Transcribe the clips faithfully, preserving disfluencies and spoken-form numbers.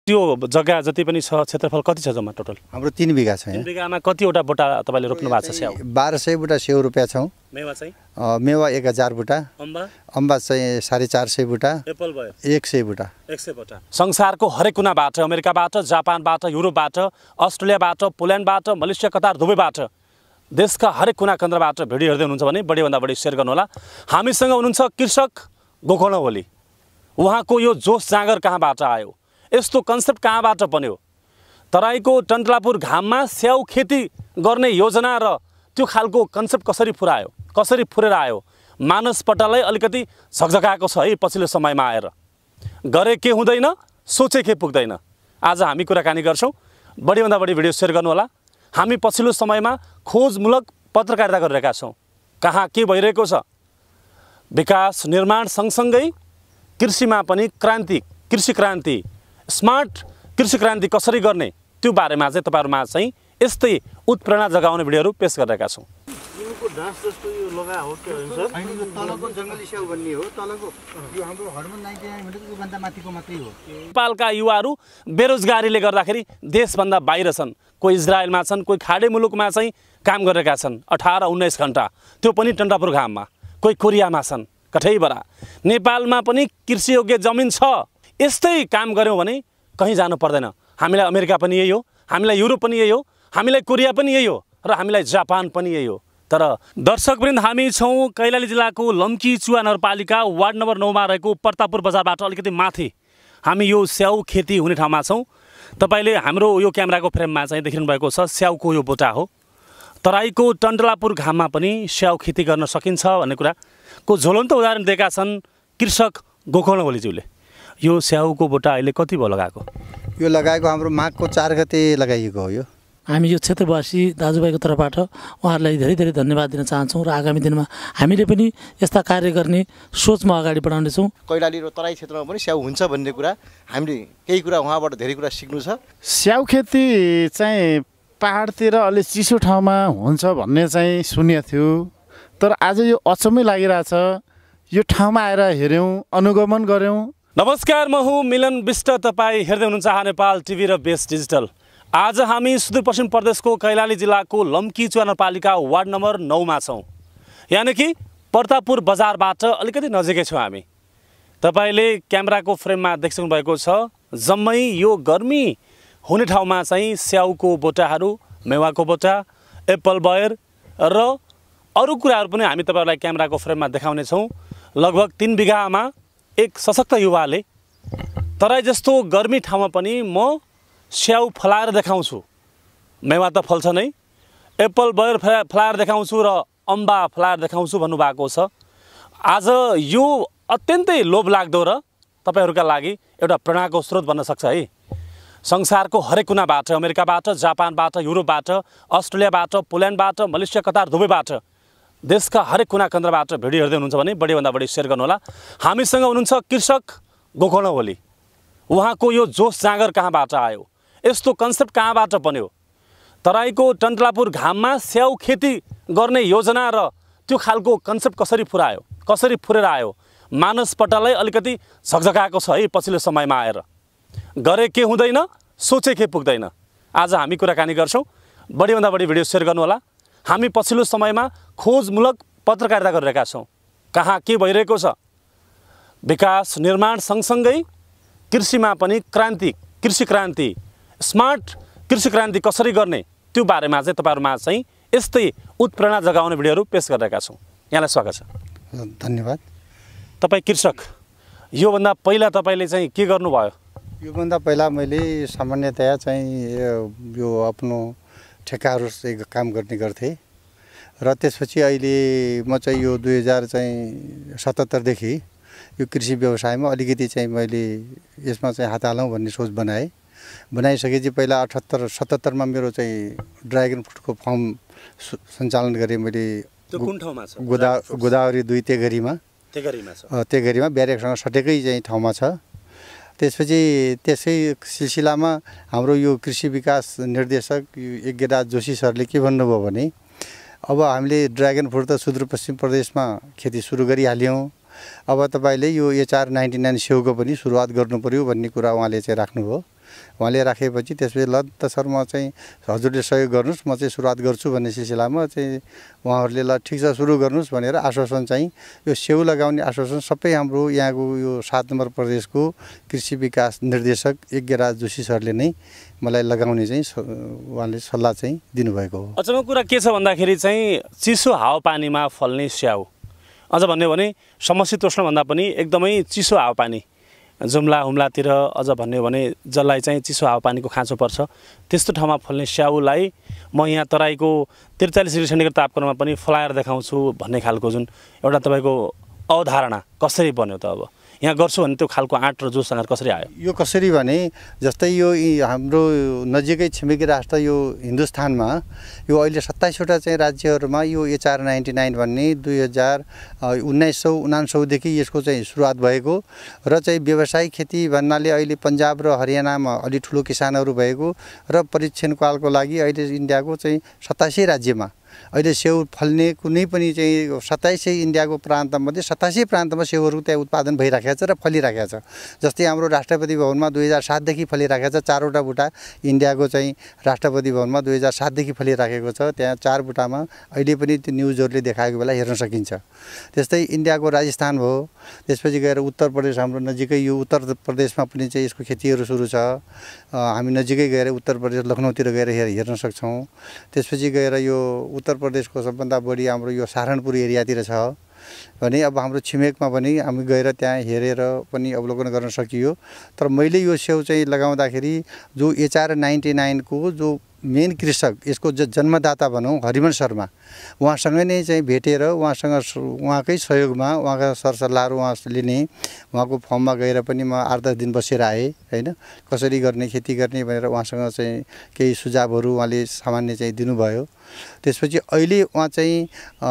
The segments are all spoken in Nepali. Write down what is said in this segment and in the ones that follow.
त्यो जग्गा जति पनि छ क्षेत्रफल कति छ जम्मा टोटल? हाम्रो तीन बिघा छ। तीन बिघामा कतिवटा बोटा तपाईँले रोप्नु भएको छ स्याउ? बाह्र सय बुटा स्याउ रोप्या छौँ। मेवा चाहिँ? मेवा एक हजार बुटा। अम्बा? अम्बा चाहिँ साढे चार सय बुटा। एप्पल भयो? एक सय बुटा। एक सय बुटा। संसारको हरेक कुनाबाट, अमेरिकाबाट, जापानबाट, युरोपबाट, अस्ट्रेलियाबाट, पोल्यान्डबाट, मलेसिया, कतार, दुबईबाट, देशका हरेक कुना केन्द्रबाट भिडियो हेर्दै हुनुहुन्छ भने बढीभन्दा बढी सेयर गर्नुहोला। हामीसँग हुनुहुन्छ कृषक गोकर्ण ओली। उहाँको यो जोस जाँगर कहाँबाट आयो, यस्तो कन्सेप्ट कहाँबाट बन्यो, तराईको टन्टलापुर घाममा स्याउ खेती गर्ने योजना र त्यो खालको कन्सेप्ट कसरी फुरायो, कसरी फुरेर आयो, मानसपटललाई अलिकति झकझकाएको छ है पछिल्लो समयमा आएर। गरे के हुँदैन, सोचे के पुग्दैन। आज हामी कुराकानी गर्छौँ। बढीभन्दा बढी भिडियो सेयर गर्नुहोला। हामी पछिल्लो समयमा खोजमूलक पत्रकारिता गरिरहेका छौँ। कहाँ के भइरहेको छ, विकास निर्माण सँगसँगै कृषिमा पनि क्रान्ति, कृषि क्रान्ति, स्मार्ट कृषि क्रान्ति कसरी गर्ने त्यो बारेमा चाहिँ तपाईँहरूमा चाहिँ यस्तै उत्प्रेरणा जगाउने भिडियोहरू पेश गरिरहेका छौँ। नेपालका युवाहरू बेरोजगारीले गर्दाखेरि देशभन्दा बाहिर छन्। कोही इजरायलमा छन्, कोही खाडी मुलुकमा चाहिँ काम गरिरहेका छन् अठार उन्नाइस घन्टा, त्यो पनि टन्टलापुर घाममा। कोही कोरियामा छन्, कठैबरा। नेपालमा पनि कृषियोग्य जमिन छ। यस्तै काम गऱ्यौँ भने कहीँ जानु पर्दैन। हामीलाई अमेरिका पनि यही हो, हामीलाई युरोप पनि यही हो, हामीलाई कोरिया पनि यही हो, र हामीलाई जापान पनि यही हो। तर दर्शकवृन्द, हामी छौँ कैलाली जिल्लाको लम्की चुवा नगरपालिका वार्ड नम्बर नौमा रहेको प्रतापपुर बजारबाट अलिकति माथि हामी यो स्याउ खेती हुने ठाउँमा छौँ। तपाईँले हाम्रो यो क्यामेराको फ्रेममा चाहिँ देखिनु भएको छ स्याउको यो बोटा हो। तराईको टन्टलापुर घाममा पनि स्याउ खेती गर्न सकिन्छ भन्ने कुराको ज्वलन्त उदाहरण दिएका छन् कृषक गोकर्ण ओलीज्यूले। यो स्याउको बोटा अहिले कति भयो लगाएको? यो लगाएको हाम्रो माघको चार गते लगाइएको हो। यो हामी यो क्षेत्रवासी दाजुभाइको तर्फबाट उहाँहरूलाई धेरै धेरै धन्यवाद दिन चाहन्छौँ र आगामी दिनमा हामीले पनि यस्ता कार्य गर्ने सोचमा अगाडि बढाउनेछौँ। कैलाली र तराई क्षेत्रमा पनि स्याउ हुन्छ भन्ने कुरा हामीले केही कुरा उहाँबाट धेरै कुरा सिक्नु छ। स्याउ खेती चाहिँ पहाडतिर अलि चिसो ठाउँमा हुन्छ भन्ने चाहिँ सुनेको थियो, तर आज यो अचम्मै लागिरहेछ। यो ठाउँमा आएर हेऱ्यौँ, अनुगमन गऱ्यौँ। नमस्कार, म हुँ मिलन विष्ट। तपाईँ हेर्दै हुनुहुन्छ हा नेपाल टिभी र बेस्ट डिजिटल। आज हामी सुदूरपश्चिम प्रदेशको कैलाली जिल्लाको लम्की चुवा नगरपालिका वार्ड नम्बर नौमा छौँ, यानि कि प्रतापपुर बजारबाट अलिकति नजिकै छौँ हामी। तपाईँले क्यामेराको फ्रेममा देखिसक्नु भएको छ जम्मै यो गर्मी हुने ठाउँमा चाहिँ स्याउको बोटाहरू, मेवाको बोटा, एप्पल बयर र अरू कुराहरू पनि हामी तपाईँहरूलाई क्यामेराको फ्रेममा देखाउनेछौँ। लगभग तीन बिघामा एक सशक्त युवाले तराई जस्तो गर्मी ठाउँमा पनि म स्याउ फलाएर देखाउँछु, मेवा त फल्छ नै, एप्पल बयर फलाएर देखाउँछु र अम्बा फलाएर देखाउँछु भन्नुभएको छ। आज यो अत्यन्तै लोभलाग्दो र तपाईँहरूका लागि एउटा प्रेरणाको स्रोत बन्न सक्छ है। संसारको हरेक कुनाबाट, अमेरिकाबाट, जापानबाट, युरोपबाट, अस्ट्रेलियाबाट, पोल्यान्डबाट, मलेसिया, कतार, दुबईबाट, देशका हरेक कुना केन्द्रबाट भिडियो हेर्दै हुनुहुन्छ भने बढीभन्दा बढी सेयर गर्नुहोला। हामीसँग हुनुहुन्छ कृषक गोकर्ण ओली। उहाँको यो जोस जाँगर कहाँबाट आयो, यस्तो कन्सेप्ट कहाँबाट बन्यो, तराईको टन्टलापुर घाममा स्याउ खेती गर्ने योजना र त्यो खालको कन्सेप्ट कसरी फुरायो, कसरी फुरेर आयो, मानसपटललाई अलिकति झकझकाएको छ है पछिल्लो समयमा आएर। गरे के हुँदैन, सोचे के पुग्दैन। आज हामी कुराकानी गर्छौँ। बढीभन्दा बढी भिडियो सेयर गर्नुहोला। हामी पछिल्लो समयमा खोजमूलक पत्रकारिता गरिरहेका छौँ। कहाँ के भइरहेको छ, विकास निर्माण सँगसँगै कृषिमा पनि क्रान्ति, कृषि क्रान्ति, स्मार्ट कृषि क्रान्ति कसरी गर्ने त्यो बारेमा चाहिँ तपाईँहरूमा चाहिँ यस्तै उत्प्रेरणा जगाउने भिडियोहरू पेश गरिरहेका छौँ। यहाँलाई स्वागत छ। धन्यवाद। तपाईँ कृषक, योभन्दा पहिला तपाईँले चाहिँ के गर्नुभयो? योभन्दा पहिला मैले सामान्यतया चाहिँ यो आफ्नो ठेकाहरू चाहिँ काम गर्ने गर्थेँ र त्यसपछि अहिले म चाहिँ यो दुई हजार चाहिँ सतहत्तरदेखि यो कृषि व्यवसायमा अलिकति चाहिँ मैले यसमा चाहिँ हात हालौँ भन्ने सोच बनाएँ। बनाइसकेपछि पहिला अठहत्तर सतहत्तरमा मेरो चाहिँ ड्रागन फ्रुटको फार्म सञ्चालन गरेँ मैले। त्यो कुन ठाउँमा छ? गोदा गोदावरी दुई तेगरीमा। तेगरीमा छ? तेगरीमा ब्यारेकसँग सटेकै चाहिँ ठाउँमा छ। त्यसपछि त्यसै सिलसिलामा हाम्रो यो कृषि विकास निर्देशक यज्ञराज जोशी सरले के भन्नुभयो भने अब हामीले ड्रागन फ्रुट त सुदूरपश्चिम प्रदेशमा खेती सुरु गरिहाल्यौँ, अब तपाईँले यो एचआर नाइन्टी नाइन स्याउको पनि सुरुवात गर्नु पर्यो भन्ने कुरा उहाँले चाहिँ राख्नुभयो। उहाँले राखेपछि त्यसपछि ल त सर म चाहिँ हजुरले सहयोग गर्नुहोस् म चाहिँ सुरुवात गर्छु भन्ने सिलसिलामा चाहिँ उहाँहरूले ल ठिक छ सुरु गर्नुहोस् भनेर आश्वासन चाहिँ यो स्याउ लगाउने आश्वासन सबै हाम्रो यहाँको यो सात नम्बर प्रदेशको कृषि विकास निर्देशक यज्ञराज जोशी सरले नै मलाई लगाउने चाहिँ उहाँले सल्लाह चाहिँ दिनुभएको हो। अचम्मको कुरा के छ भन्दाखेरि चाहिँ चिसो हावापानीमा फल्ने स्याउ, अझ भन्यो भने समशीतोष्णभन्दा पनि एकदमै चिसो हावापानी जुम्ला हुम्लातिर, अझ भन्यो भने जसलाई चाहिँ चिसो हावापानीको खाँचो पर्छ त्यस्तो ठाउँमा फल्ने स्याउलाई म यहाँ तराईको त्रिचालिस डिग्री सेन्टिग्रेड तापक्रममा पनि फलाएर देखाउँछु भन्ने खालको जुन एउटा तपाईँको अवधारणा कसरी बन्यो त? अब यहाँ गर्छु भने त्यो खालको आँट र जोससँग कसरी आयो? यो कसरी भने जस्तै यो हाम्रो नजिकै छिमेकी राष्ट्र यो हिन्दुस्तानमा यो अहिले सत्ताइसवटा चाहिँ राज्यहरूमा यो एचआर नाइन्टी नाइन भन्ने दुई हजार उन्नाइस सौ उनासौदेखि यसको चाहिँ सुरुवात भएको र चाहिँ व्यावसायिक खेती भन्नाले अहिले पन्जाब र हरियाणामा अलि ठुलो किसानहरू भएको र परीक्षणकालको लागि अहिले इन्डियाको चाहिँ सत्ताइसै राज्यमा अहिले स्याउ फल्ने कुनै पनि चाहिँ सत्ताइसै इन्डियाको प्रान्तमध्ये सत्ताइसै प्रान्तमा स्याउहरू त्यहाँ उत्पादन भइराखेको छ र फलिराखेको छ। जस्तै हाम्रो राष्ट्रपति भवनमा दुई हजार सातदेखि फलिराखेको छ, चारवटा बुटा इन्डियाको चाहिँ राष्ट्रपति भवनमा दुई हजार सातदेखि फलिराखेको छ। त्यहाँ चार बुटामा अहिले पनि त्यो न्युजहरूले देखाएको बेला हेर्न सकिन्छ। त्यस्तै इन्डियाको राजस्थान भयो, त्यसपछि गएर उत्तर प्रदेश हाम्रो नजिकै यो उत्तर प्रदेशमा पनि चाहिँ यसको खेतीहरू सुरु छ। हामी नजिकै गएर उत्तर प्रदेश लखनऊतिर गएर हेर्न सक्छौँ। त्यसपछि गएर यो उत्तर प्रदेशको सबभन्दा बढी हाम्रो यो सहारनपुर एरियातिर छ भने अब हाम्रो छिमेकमा पनि हामी गएर त्यहाँ हेरेर पनि अवलोकन गर्न सकियो। तर मैले यो स्याउ चाहिँ लगाउँदाखेरि जो एचआर नाइन्टी नाइनको जो मेन कृषक यसको ज जन्मदाता भनौँ हरिमन शर्मा, उहाँसँग नै चाहिँ भेटेर उहाँसँग उहाँकै सहयोगमा उहाँका सरसल्लाहहरू उहाँले नै उहाँको फर्ममा गएर पनि म आठ दस दिन बसेर आएँ होइन, कसरी गर्ने खेती गर्ने भनेर उहाँसँग चाहिँ केही सुझावहरू उहाँले सामान्य चाहिँ दिनुभयो। त्यसपछि अहिले उहाँ चाहिँ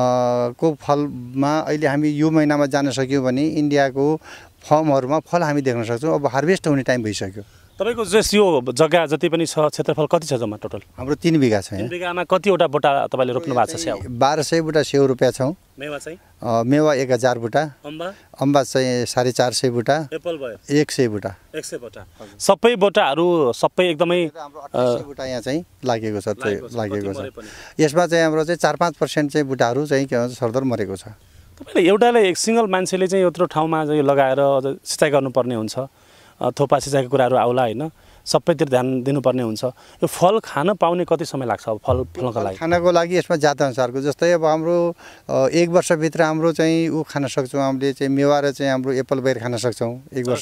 को फलमा अहिले हामी यो महिनामा जान सक्यौँ भने इन्डियाको फर्महरूमा फल हामी देख्न सक्छौँ। अब हार्भेस्ट हुने टाइम भइसक्यो। तपाईँको जस यो जग्गा जति पनि छ क्षेत्रफल कति छ जम्मा टोटल? हाम्रो तीन बिघा छ। तीन बिघामा कतिवटा बोटा तपाईँले रोप्नु भएको छ स्याउ? बाह्र सय बुटा स्याउ रोपेका छौँ। मेवा चाहिँ मेवा एक हजार बुटा, अम्बा अम्बा चाहिँ साढे चार सय बुटा, एप्पल भयो एक सय बुटा एक सय बुटा सबै बोटाहरू सबै एकदमै अठाइस सय बुटा यहाँ चाहिँ लागेको छ लागेको छ। यसमा चाहिँ हाम्रो चाहिँ चार पाँच पर्सेन्ट चाहिँ बुटाहरू चाहिँ के भन्छ सरदर मरेको छ। तपाईँले एउटाले एक सिङ्गल मान्छेले चाहिँ यत्रो ठाउँमा चाहिँ लगाएर सिँचाइ गर्नुपर्ने हुन्छ, थोपा सिँचाइको कुराहरू आउला होइन, सबैतिर ध्यान दिनुपर्ने हुन्छ। यो फल खान पाउने कति समय लाग्छ अब फल फल्नको लागि? खानको लागि यसमा जात अनुसारको जस्तै अब हाम्रो एक वर्षभित्र हाम्रो चाहिँ ऊ खान सक्छौँ हामीले चाहिँ मेवा र चाहिँ हाम्रो एप्पल बेर खान सक्छौँ एक वर्ष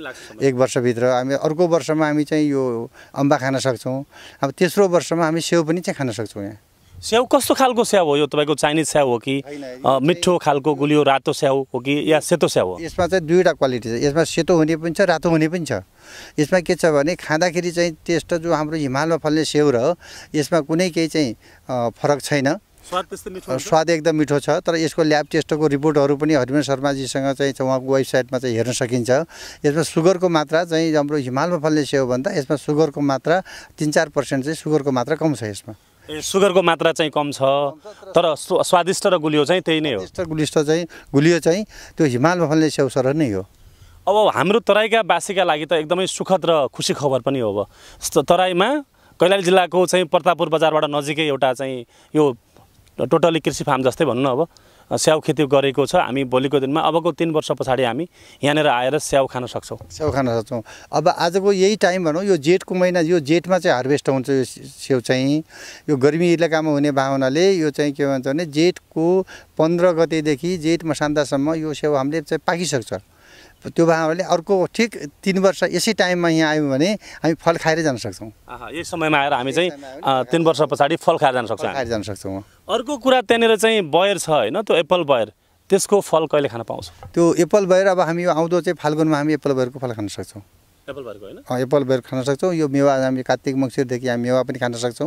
एक वर्षभित्र। हामी अर्को वर्षमा हामी चाहिँ यो अम्बा खान सक्छौँ। अब तेस्रो वर्षमा हामी स्याउ पनि चाहिँ खान सक्छौँ। यहाँ स्याउ कस्तो खालको स्याउ हो? यो तपाईँको चाइनिज स्याउ हो कि मिठो खालको गुलियो रातो स्याउ हो कि या सेतो स्याउ हो? यसमा चाहिँ दुईवटा क्वालिटी छ। यसमा सेतो हुने पनि छ, रातो हुने पनि छ। यसमा के छ भने खाँदाखेरि चाहिँ टेस्ट जो हाम्रो हिमालमा फल्ने स्याउ र यसमा कुनै केही चाहिँ फरक छैन। स्वाद त्यस्तो मिठो, स्वाद एकदम मिठो छ। तर यसको ल्याब टेस्टको रिपोर्टहरू पनि हरिमन शर्माजीसँग चाहिँ उहाँको वेबसाइटमा चाहिँ हेर्न सकिन्छ। यसमा सुगरको मात्रा चाहिँ हाम्रो हिमालमा फल्ने स्याउभन्दा यसमा सुगरको मात्रा तिन चार पर्सेन्ट चाहिँ सुगरको मात्रा कम छ। यसमा सुगरको मात्रा चाहिँ कम छ, तर स्वादिष्ट र गुलियो चाहिँ त्यही नै हो। गुलिष्ट चाहिँ गुलियो चाहिँ त्यो हिमालमा फल्ने स्याउ सर नै हो। अब हाम्रो तराईका बासीका लागि त एकदमै सुखद र खुसी खबर पनि हो। अब तराईमा कैलाली जिल्लाको चाहिँ प्रतापपुर बजारबाट नजिकै एउटा चाहिँ यो टोटली कृषि फार्म जस्तै भन्नु न अब स्याउ खेती गरेको छ। हामी भोलिको दिनमा अबको तीन वर्ष पछाडि हामी यहाँनिर आएर स्याउ खान सक्छौँ स्याउ खान सक्छौँ। अब आजको यही टाइम भनौँ यो जेठको महिना, यो जेठमा चाहिँ हार्भेस्ट हुन्छ यो स्याउ चाहिँ। यो गर्मी इलाकामा हुने भावनाले यो चाहिँ के भन्छ भने जेठको पन्ध्र गतेदेखि जेठ मसान्तसम्म यो स्याउ हामीले चाहिँ पाकिसक्छ। त्यो भावनाले अर्को ठिक तीन वर्ष यसै टाइममा यहाँ आयौँ भने हामी फल खाएर जान सक्छौँ। यही समयमा आएर हामी चाहिँ तीन वर्ष पछाडि फल खाएर जान सक्छौँ खाएर जान सक्छौँ। अर्को कुरा त्यहाँनिर चाहिँ बयर छ होइन, त्यो एप्पल बयर, त्यसको फल कहिले खान पाउँछ? त्यो एप्पल बयर अब हामी यो आउँदो चाहिँ फाल्गुनमा हामी एप्पल बयरको फल खान सक्छौँ। एप्पल बयरको होइन, एप्पल बयर खान सक्छौँ। यो मेवा हामी कार्तिक मङ्सिरदेखि हामी मेवा पनि खान सक्छौँ।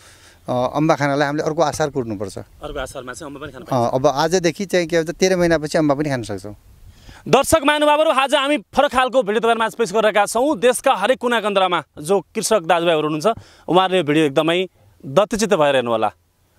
अम्बा खानलाई हामीले अर्को असार कुर्नुपर्छ। अर्को असारमा चाहिँ अम्बा पनि खान पाउँछ। अब आजदेखि चाहिँ के भन्छ तेह्र महिनापछि अम्बा पनि खान सक्छौँ। दर्शक महानुभावहरू, आज हामी फरक खालको भिडियो तपाईँहरूमा पेश गरिरहेका छौँ। देशका हरेक कुना कन्द्रामा जो कृषक दाजुभाइहरू हुनुहुन्छ उहाँहरूले भिडियो एकदमै दत्तचित्त भएर हेर्नु होला।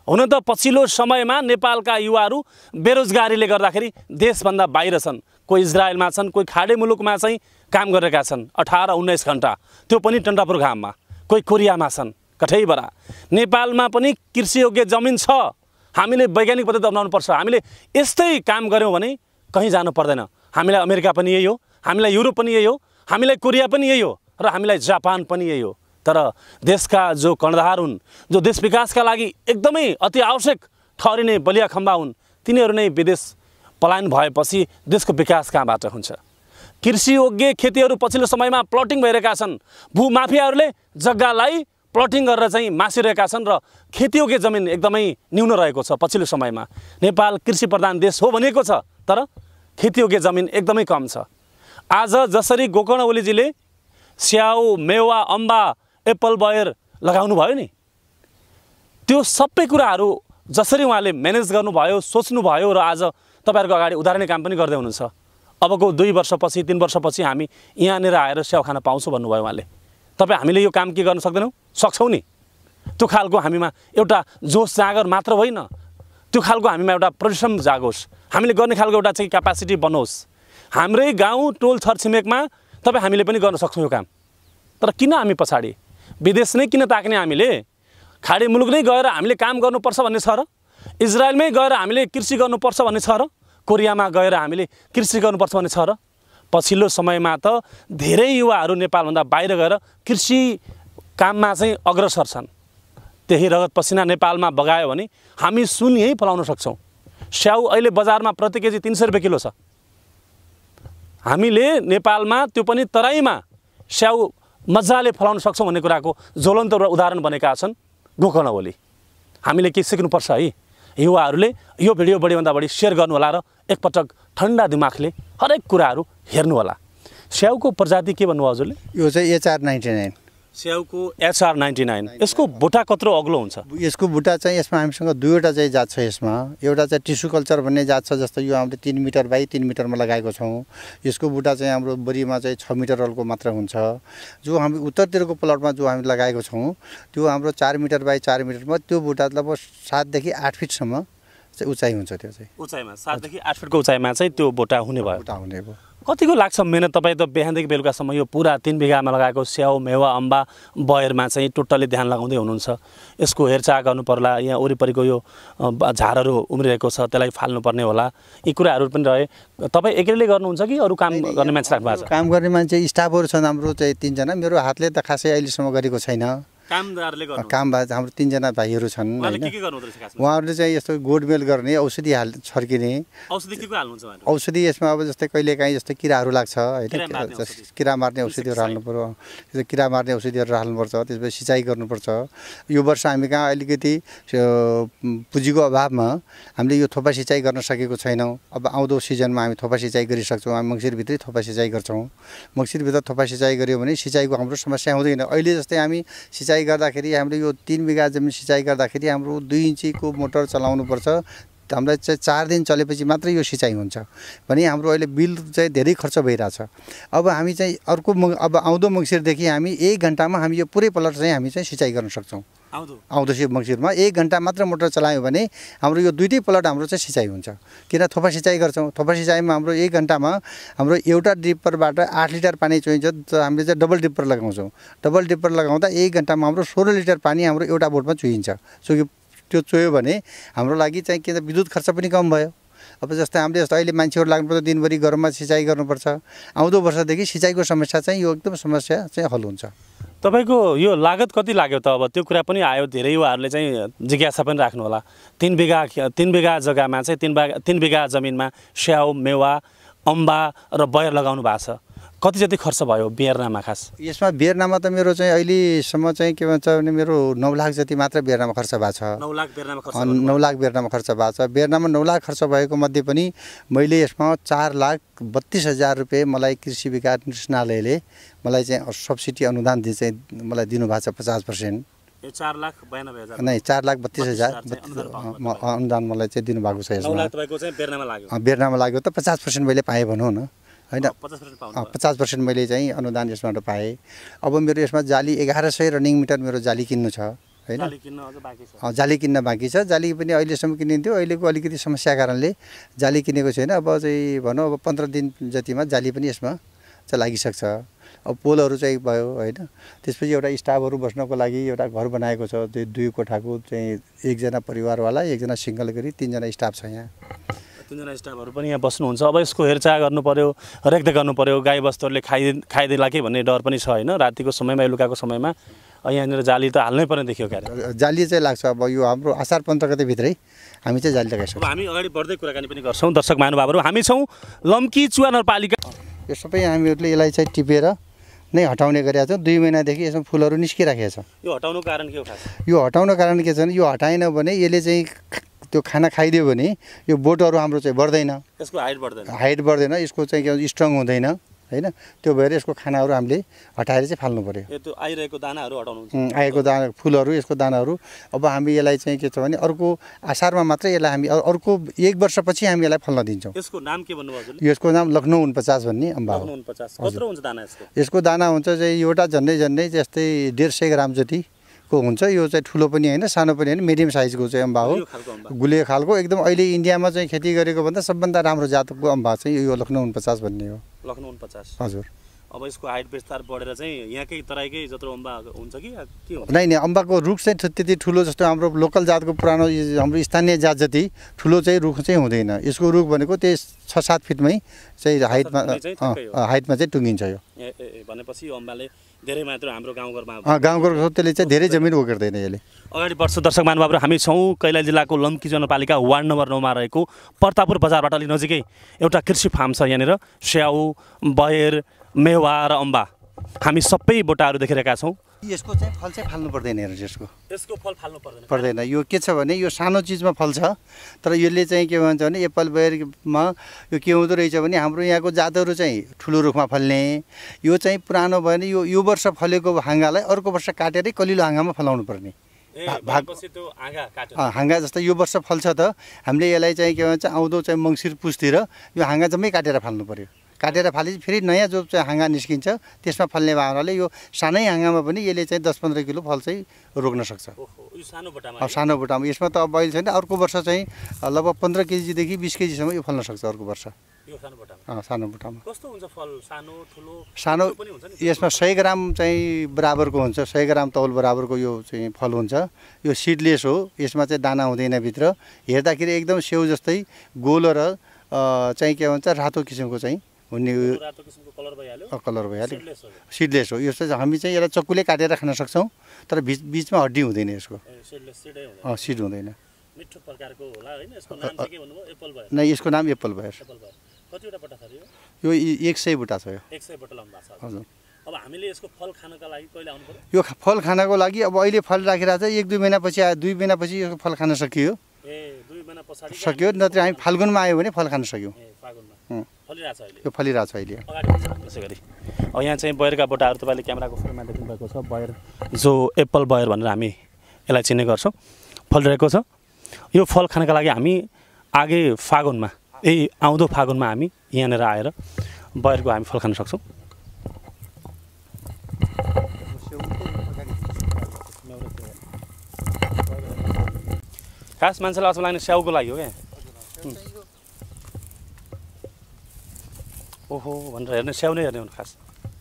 हुन त पछिल्लो समयमा नेपालका युवाहरू बेरोजगारीले गर्दाखेरि देशभन्दा बाहिर छन्। कोही इजरायलमा छन्, कोही खाडी मुलुकमा चाहिँ काम गरेका छन् अठार उन्नाइस घन्टा, त्यो पनि टन्डापुर घाममा। कोही कोरियामा छन् कठैबरा। नेपालमा पनि कृषियोग्य जमिन छ, हामीले वैज्ञानिक पद्धति अपनाउनुपर्छ। हामीले यस्तै काम गऱ्यौँ भने कहीँ जानु पर्दैन। हामीलाई अमेरिका पनि यही हो, हामीलाई युरोप पनि यही हो, हामीलाई कोरिया पनि यही हो, र हामीलाई जापान पनि यही हो। तर देशका जो कर्णधार हुन्, जो देश विकासका लागि एकदमै अति आवश्यक ठहरिने बलिया खम्बा हुन्, तिनीहरू नै विदेश पलायन भएपछि देशको विकास कहाँबाट हुन्छ? कृषियोग्य खेतीहरू पछिल्लो समयमा प्लटिङ भइरहेका छन्। भूमाफियाहरूले जग्गालाई प्लटिङ गरेर चाहिँ मासिरहेका छन् र खेतीयोग्य जमिन एकदमै न्यून रहेको छ। पछिल्लो समयमा नेपाल कृषि प्रधान देश हो भनिएको छ, तर खेतीयोग्य जमिन एकदमै कम छ। आज जसरी गोकर्ण ओलीजीले स्याउ, मेवा, अम्बा, एप्पल, बयर लगाउनु भयो नि, त्यो सबै कुराहरू जसरी उहाँले म्यानेज गर्नुभयो, सोच्नुभयो, र आज तपाईँहरूको अगाडि उदाहरणीय काम पनि गर्दै हुनुहुन्छ। अबको दुई वर्षपछि तीन वर्षपछि हामी यहाँनिर आएर स्याउ खान पाउँछौँ भन्नुभयो उहाँले। तपाईँ हामीले यो काम के गर्न सक्दैनौँ? सक्छौँ नि। त्यो खालको हामीमा एउटा जोस जागर मात्र होइन, त्यो खालको हामीमा एउटा परिश्रम जागोस्, हामीले गर्ने खालको एउटा चाहिँ क्यापासिटी बनोस्। हाम्रै गाउँ टोल छरछिमेकमा तपाईँ हामीले पनि गर्न सक्छौँ यो काम। तर किन हामी पछाडि? विदेश नै किन ताक्ने? हामीले खाडी मुलुक नै गएर हामीले काम गर्नुपर्छ भन्ने छ र? इजरायलमै गएर हामीले कृषि गर्नुपर्छ भन्ने छ र? कोरियामा गएर हामीले कृषि गर्नुपर्छ भन्ने छ र? पछिल्लो समयमा त धेरै युवाहरू नेपालभन्दा बाहिर गएर कृषि काममा चाहिँ अग्रसर छन्। त्यही रगत पसिना नेपालमा बगायो भने हामी सुन यहीँ फलाउन सक्छौँ। स्याउ अहिले बजारमा प्रति केजी तिन सय रुपियाँ किलो छ। हामीले नेपालमा त्यो पनि तराईमा स्याउ मजाले फलाउन सक्छौँ भन्ने कुराको ज्वलन्त उदाहरण बनेका छन् गोकर्ण ओली। हामीले के सिक्नुपर्छ है? युवाहरूले यो भिडियो बढीभन्दा बढी सेयर गर्नु होला र एकपटक ठन्डा दिमागले हरेक कुराहरू हेर्नु होला। स्याउको प्रजाति के भन्नुभयो हजुरले? यो चाहिँ एचआर नाइन्टी नाइन। स्याउको एचआर नाइन्टी नाइन। यसको बुट्टा कत्रो अग्लो हुन्छ? यसको बुट्टा चाहिँ यसमा हामीसँग दुईवटा चाहिँ जात छ। यसमा एउटा चाहिँ टिस्यु कल्चर भन्ने जात छ, जस्तो यो हामीले तिन मिटर बाई तिन मिटरमा लगाएको छौँ। यसको बुट्टा चाहिँ हाम्रो बोरीमा चाहिँ छ मिटरको मात्र हुन्छ। जो हामी उत्तरतिरको प्लटमा जो हामी लगाएको छौँ त्यो हाम्रो चार मिटर बाई चार मिटरमा, त्यो बुट्टा लगभग सातदेखि आठ फिटसम्म चाहिँ उचाइ हुन्छ। त्यो चाहिँ उचाइमा सातदेखि आठ फिटको उचाइमा चाहिँ त्यो बुट्टा हुने भयो। बुट्टा हुने भयो। कतिको लाग्छ मेहनत? तपाईँ त बिहानदेखि बेलुकासम्म यो पुरा तिन बिघामा लगाएको स्याउ, मेवा, अम्बा, बयरमा चाहिँ टोटल्ली ध्यान लगाउँदै हुनुहुन्छ। यसको हेरचाह गर्नु पर्ला, यहाँ वरिपरिको यो झारहरू उम्रिरहेको छ त्यसलाई फाल्नुपर्ने होला, यी कुराहरू पनि रहे। तपाईँ एक्लैले गर्नुहुन्छ कि अरू काम गर्ने मान्छे राख्नु भएको छ? काम गर्ने मान्छे स्टाफहरू छन् हाम्रो चाहिँ तिनजना। मेरो हातले त खासै अहिलेसम्म गरेको छैन। कामदारले गर्नु काम भए हाम्रो तिनजना भाइहरू छन्। उहाँहरूले चाहिँ यस्तो गोडमेल गर्ने, औषधि हाल छर्किने। औषधि के को हाल्नुहुन्छ? औषधि यसमा अब जस्तै कहिलेकाहीँ जस्तै किराहरू लाग्छ होइन, किरा मार्ने औषधिहरू हाल्नु पर्यो। त्यस्तो किरा मार्ने औषधिहरू हाल्नुपर्छ। त्यसपछि सिँचाइ गर्नुपर्छ। यो वर्ष हामी कहाँ अलिकति पुँजीको अभावमा हामीले यो थोपा सिँचाइ गर्न सकेको छैनौँ। अब आउँदो सिजनमा हामी थोपा सिँचाइ गरिसक्छौँ। हामी मङ्सिरभित्रै थोपा सिँचाइ गर्छौँ। मङ्सिरभित्र थोपा सिँचाइ गऱ्यो भने सिँचाइको हाम्रो समस्या हुँदैन। अहिले जस्तै हामी सिँचाइ गर्दाखेरि हामीले यो तीन बिघा जमिन सिँचाइ गर्दाखेरि हाम्रो दुई इन्चीको मोटर चलाउनु पर्छ। हामीलाई चाहिँ चार दिन चलेपछि मात्रै यो सिँचाइ हुन्छ भने हाम्रो अहिले बिल चाहिँ धेरै खर्च भइरहेछ। अब हामी चाहिँ अर्को अब आउँदो मङ्सिरदेखि हामी एक घन्टामा हामी यो पुरै प्लट चाहिँ हामी चाहिँ सिँचाइ गर्न सक्छौँ। आउँदो आउँदो मङ्सिरमा एक घन्टा मात्र मोटर चलायो भने हाम्रो यो दुइटै प्लट हाम्रो चाहिँ सिँचाइ हुन्छ। किन थोपा सिँचाइ गर्छौँ? थोपा सिँचाइमा हाम्रो एक घन्टामा हाम्रो एउटा डिप्परबाट आठ लिटर पानी चाहिन्छ। हामीले चाहिँ डबल डिप्पर लगाउँछौँ। डबल डिप्पर लगाउँदा एक घन्टामा हाम्रो सोह्र लिटर पानी हाम्रो एउटा बोटमा चुहिन्छ। चुहि त्यो चोयो भने हाम्रो लागि चाहिँ के त विद्युत खर्च पनि कम भयो। अब जस्तै हामीले जस्तो अहिले मान्छेहरू लाग्नुपर्छ, दिनभरि गरममा सिँचाइ गर्नुपर्छ। आउँदो वर्षदेखि सिँचाइको समस्या चाहिँ यो एकदम समस्या चाहिँ हल हुन्छ। तपाईँको यो लागत कति लाग्यो त? अब त्यो कुरा पनि आयो, धेरै युवाहरूले चाहिँ जिज्ञासा पनि राख्नु होला। तिन बिघा तिन बिघा जग्गामा चाहिँ तिन बिघा तिन बिघा जमिनमा स्याउ, मेवा, अम्बा र बयर लगाउनु भएको छ। कति जति खर्च भयो बेर्नामा? खास यसमा बेर्नामा त मेरो चाहिँ अहिलेसम्म चाहिँ के भन्छ भने मेरो नौ लाख जति मात्र बेर्नामा खर्च भएको छ। नौ लाख बेर्नामा खर्च नौ लाख बेर्नामा खर्च भएको छ। बेर्नामा नौ लाख खर्च भएको मध्ये पनि मैले यसमा चार लाख बत्तिस हजार रुपियाँ मलाई कृषि विकास निर्देशनालयले मलाई चाहिँ सब्सिडी अनुदान दि चाहिँ मलाई दिनुभएको छ पचास पर्सेन्ट। चार लाख बयानब्बे हजार नै चार लाख बत्तिस हजार अनुदान मलाई चाहिँ दिनुभएको छ। यसमा बेर्नामा लाग्यो त पचास पर्सेन्ट मैले पाएँ भनौँ न होइन। पचास पर्सेन्ट मैले चाहिँ अनुदान यसबाट पाएँ। अब मेरो यसमा जाली एघार सय रनिङ मिटर मेरो जाली किन्नु छ होइन जाली किन्न अझ बाँकी छ जाली किन्न बाँकी छ जाली पनि अहिलेसम्म किनिन्थ्यो अहिलेको अलिकति समस्या कारणले जाली किनेको छैन अब चाहिँ भनौँ अब पन्ध्र दिन जतिमा जाली पनि यसमा चाहिँ लागिसक्छ अब पोलहरू चाहिँ भयो होइन त्यसपछि एउटा स्टाफहरू बस्नको लागि एउटा घर बनाएको छ त्यो दुई कोठाको चाहिँ एकजना परिवारवाला एकजना सिङ्गल गरी तिनजना स्टाफ छ यहाँ तिनजना स्टाफहरू पनि यहाँ बस्नुहुन्छ अब यसको हेरचाह गर्नु पर्यो रेखदेख गर्नु पर्यो गाई बस्तुहरूले खाइ खाइदिएला कि भन्ने डर पनि छ होइन रातिको समयमा बेलुकाको समयमा यहाँनिर जाली त हाल्नै पर्ने देखियो क्या जाली चाहिँ लाग्छ अब यो हाम्रो असार पन्ध्र गतेभित्रै हामी चाहिँ जाली लगाइसक्छौँ अब हामी अगाडि बढ्दै कुराकानी पनि गर्छौँ दर्शक महानुभावहरू हामी छौँ लम्की चुवा नगरपालिका यो सबै हामीहरूले यसलाई चाहिँ टिपेर नै हटाउने गरेका छौँ दुई महिनादेखि यसमा फुलहरू निस्किराखेको छ यो हटाउनुको कारण के हो खास यो हटाउनको कारण के छ भने यो हटाएन भने यसले चाहिँ त्यो खाना खाइदियो भने यो बोटहरू हाम्रो चाहिँ बढ्दैन यसको हाइट बढ्दैन हाइट बढ्दैन यसको चाहिँ के स्ट्रङ हुँदैन होइन त्यो भएर यसको खानाहरू हामीले हटाएर चाहिँ फाल्नु पर्यो यो त्यो आइरहेको दानाहरू हटाउनु आएको दाना फुलहरू यसको दानाहरू अब हामी यसलाई चाहिँ के छ भने अर्को असारमा मात्रै यसलाई हामी अर्को एक वर्षपछि हामी यसलाई फल्न दिन्छौँ यसको नाम के भन्नुभयो हजुरले यसको नाम लखनऊ उनपचास भन्ने अम्बा हो उनपचास कत्रो हुन्छ दाना यसको यसको दाना हुन्छ चाहिँ एउटा झन्डै झन्डै जस्तै डेढ सय ग्राम जतिको हुन्छ यो चाहिँ ठुलो पनि होइन सानो पनि होइन मिडियम साइजको चाहिँ अम्बा हो गुलियो खालको एकदम अहिले इन्डियामा चाहिँ खेती गरेको भन्दा सबभन्दा राम्रो जातको अम्बा चाहिँ यो लखनऊ उनपचास भन्ने हो लखनऊ उनपचास हजुर अब यसको हाइट विस्तार बढेर चाहिँ यहाँकै तराईकै जत्रो अम्बा हुन्छ कि के हुन्छ नै नै अम्बाको रुख चाहिँ त्यति ठुलो जस्तो हाम्रो लोकल जातको पुरानो हाम्रो स्थानीय जात जति ठुलो चाहिँ रुख चाहिँ हुँदैन यसको रुख भनेको त्यही छ सात फिटमै चाहिँ हाइटमा हाइटमा चाहिँ टुङ्गिन्छ यो भनेपछि यो अम्बाले धेरै मात्र हाम्रो गाउँघरमा गाउँघरको त्यसले चाहिँ धेरै जमिन ओगर्दैन यसले अगाडि बढ्छु दर्शक महानुभावहरू हामी छौँ कैलाली जिल्लाको लम्की नगरपालिका वार्ड नम्बर नौमा रहेको प्रतापपुर बजारबाट अलि नजिकै एउटा कृषि फार्म छ यहाँनिर स्याउ बयर मेवा र अम्बा हामी सबै बोटाहरू देखिरहेका छौँ यसको चाहिँ फल चाहिँ फाल्नु पर्दैन हेर्नुहोस् यसको यसको फल फाल्नु पर्दैन पर्दैन यो के छ भने यो सानो चिजमा फल्छ तर यसले चाहिँ के भन्छ भने एप्पल बेयरमा यो के हुँदो रहेछ भने हाम्रो यहाँको जातहरू चाहिँ ठुलो रुखमा फल्ने यो चाहिँ पुरानो भयो भने यो यो वर्ष फलेको हाँगालाई अर्को वर्ष काटेरै कलिलो हाँगामा फलाउनु पर्ने भाग हाँगा जस्तो यो वर्ष फल्छ त हामीले यसलाई चाहिँ के भन्छ आउँदो चाहिँ मङ्सिर पुसतिर यो हाँगा जम्मै काटेर फाल्नु पर्यो काटेर फालेपछि फेरि नयाँ जो चाहिँ हाँगा निस्किन्छ त्यसमा फल्ने भावनाले यो सानै हाँगामा पनि यसले चाहिँ दस पन्ध्र किलो फल चाहिँ रोक्न सक्छ अब सानो बुटामा यसमा त अब अहिले छैन अर्को वर्ष चाहिँ लगभग पन्ध्र केजीदेखि बिस केजीसम्म यो फल्न सक्छ अर्को वर्ष सानो बुटामा कस्तो हुन्छ फल सानो ठुलो सानो यसमा सय ग्राम चाहिँ बराबरको हुन्छ सय ग्राम तौल बराबरको यो चाहिँ फल हुन्छ यो सिडलेस हो यसमा चाहिँ दाना हुँदैन भित्र हेर्दाखेरि एकदम स्याउ जस्तै गोलो र चाहिँ के भन्छ रातो किसिमको चाहिँ हुने कलर भइहाल्यो सिडलेस हो यो चाहिँ हामी चाहिँ यसलाई चक्कुले काटेर खान सक्छौँ तर बिच बिचमा हड्डी हुँदैन यसको सिड हुँदैन नै यसको नाम एप्पल भयो यो एक सय बुटा छ यो हजुर अब हामीले यसको फल खानका लागि कहिले आउनु पर्यो यो फल खानको लागि अब अहिले फल राखिरहेको छ एक दुई महिनापछि दुई महिनापछि यो फल खान सकियो ए दुई महिना पछाडि सक्यो नत्र हामी फाल्गुनमा आयो भने फल खान सक्यौँ फलिरहेछ अहिले यो फलिरहेछ अहिले त्यसै गरी अब यहाँ चाहिँ बयरका बोटाहरू तपाईँले क्यामेराको फ्रेममा देख्नुभएको छ बयर जो एप्पल बयर भनेर हामी यसलाई चिन्ने गर्छौँ फलिरहेको छ यो फल खानका लागि हामी आगे फागुनमा यही आउँदो फागुनमा हामी यहाँनिर आएर बयरको हामी फल खान सक्छौँ खास मान्छेलाई असर लाग्ने स्याउको लागि हो क्या ओहो भनेर हेर्ने स्याउ नै हेर्ने हुनु खास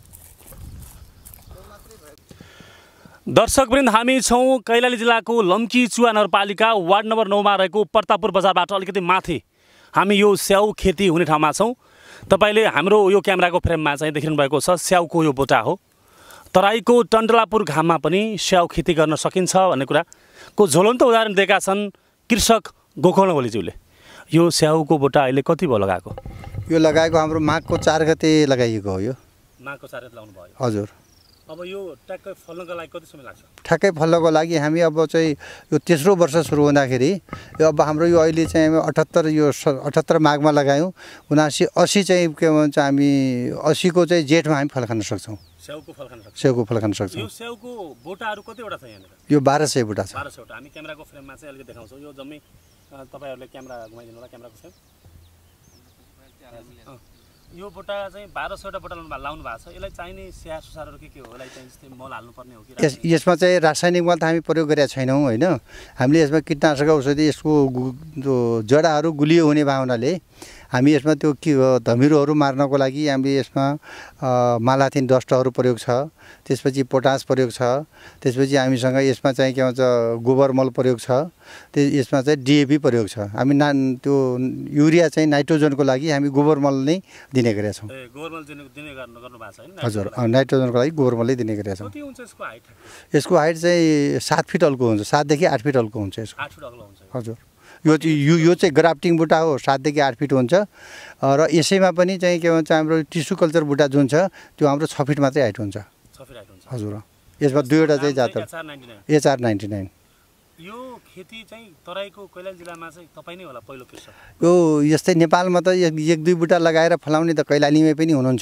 दर्शकवृन्द हामी छौँ कैलाली जिल्लाको लम्की चुवा नगरपालिका वार्ड नम्बर नौमा रहेको प्रतापपुर बजारबाट अलिकति माथि हामी यो स्याउ खेती हुने ठाउँमा छौँ तपाईँले हाम्रो यो क्यामेराको फ्रेममा चाहिँ देखिनु भएको छ स्याउको यो बोटा हो तराईको टन्डलापुर घाममा पनि स्याउ खेती गर्न सकिन्छ भन्ने कुराको ज्वलन्त उदाहरण दिएका छन् कृषक गोकर्ण ओलीज्यूले यो स्याउको बोटा अहिले कति भयो लगाएको यो लगाएको हाम्रो माघको चार गते लगाइएको हो यो माघको चार गते लगाउनु भयो हजुर अब यो ट्याक्कै फल्नको लागि कति समय लाग्छ ठ्याक्कै फल्नको लागि हामी अब चाहिँ यो तेस्रो वर्ष सुरु हुँदाखेरि यो अब हाम्रो यो अहिले चाहिँ हामी अठहत्तर यो अठहत्तर माघमा लगायौँ उनासी असी चाहिँ के भन्छ हामी असीको चाहिँ जेठमा हामी फल खान सक्छौँ स्याउको फल खान सक्छौँ स्याउको फल खान सक्छौँ यो स्याउको बोटाहरू कतिवटा छ यहाँनिर यो बाह्र सय बोटा छ बाह्र सयवटा हामी क्यामेराको फ्रेममा चाहिँ अलिकति देखाउँछौँ यो जम्मै तपाईँहरूले क्यामेरा घुमाइदिनु होला क्यामेराको फ्रेम यो बुट्टा चाहिँ बाह्र सयवटा बुट्टा लाउनु भएको छ यसलाई चाहिने स्याहार सुसारहरू के के हो यसलाई चाहिँ जस्तै मल हाल्नुपर्ने हो कि यस यसमा चाहिँ रासायनिक मल त हामी प्रयोग गरेका छैनौँ होइन हामीले यसमा कीटनाशक औषधि यसको जो जडाहरू गुलियो हुने भावनाले हामी यसमा त्यो के धमिरोहरू मार्नको लागि हामीले यसमा मालाथिन डस्टहरू प्रयोग छ त्यसपछि पोटास प्रयोग छ त्यसपछि हामीसँग यसमा चाहिँ के भन्छ गोबर मल प्रयोग छ त्यो यसमा चाहिँ डिएपी प्रयोग छ हामी ना त्यो युरिया चाहिँ नाइट्रोजनको लागि हामी गोबर मल नै दिने गरेका छौँ गोबर मल दिने गर्नु भएको छ हैन हजुर नाइट्रोजनको लागि गोबर मलै दिने गरेका छौँ कति हुन्छ यसको हाइट यसको हाइट चाहिँ सात फिट अल्को हुन्छ सातदेखि आठ फिट अल्को हुन्छ यसको आठ फिट अग्लो हुन्छ हजुर यो चाहिँ यो यो चाहिँ ग्राफ्टिङ बुट्टा हो सातदेखि आठ फिट हुन्छ र यसैमा पनि चाहिँ के भन्छ हाम्रो टिस्यु कल्चर बुट्टा जुन छ त्यो हाम्रो छ फिट मात्रै हाइट हुन्छ छ फिट हाइट हुन्छ हजुर यसमा दुईवटा चाहिँ जात एचआर नाइन्टी नाइन यो खेती चाहिँ तराईको कैलाली जिल्लामा चाहिँ तपाईँ नै होला पहिलो कृषक यो यस्तै नेपालमा त एक एक दुई बुट्टा लगाएर फलाउने त कैलालीमै पनि हुनुहुन्छ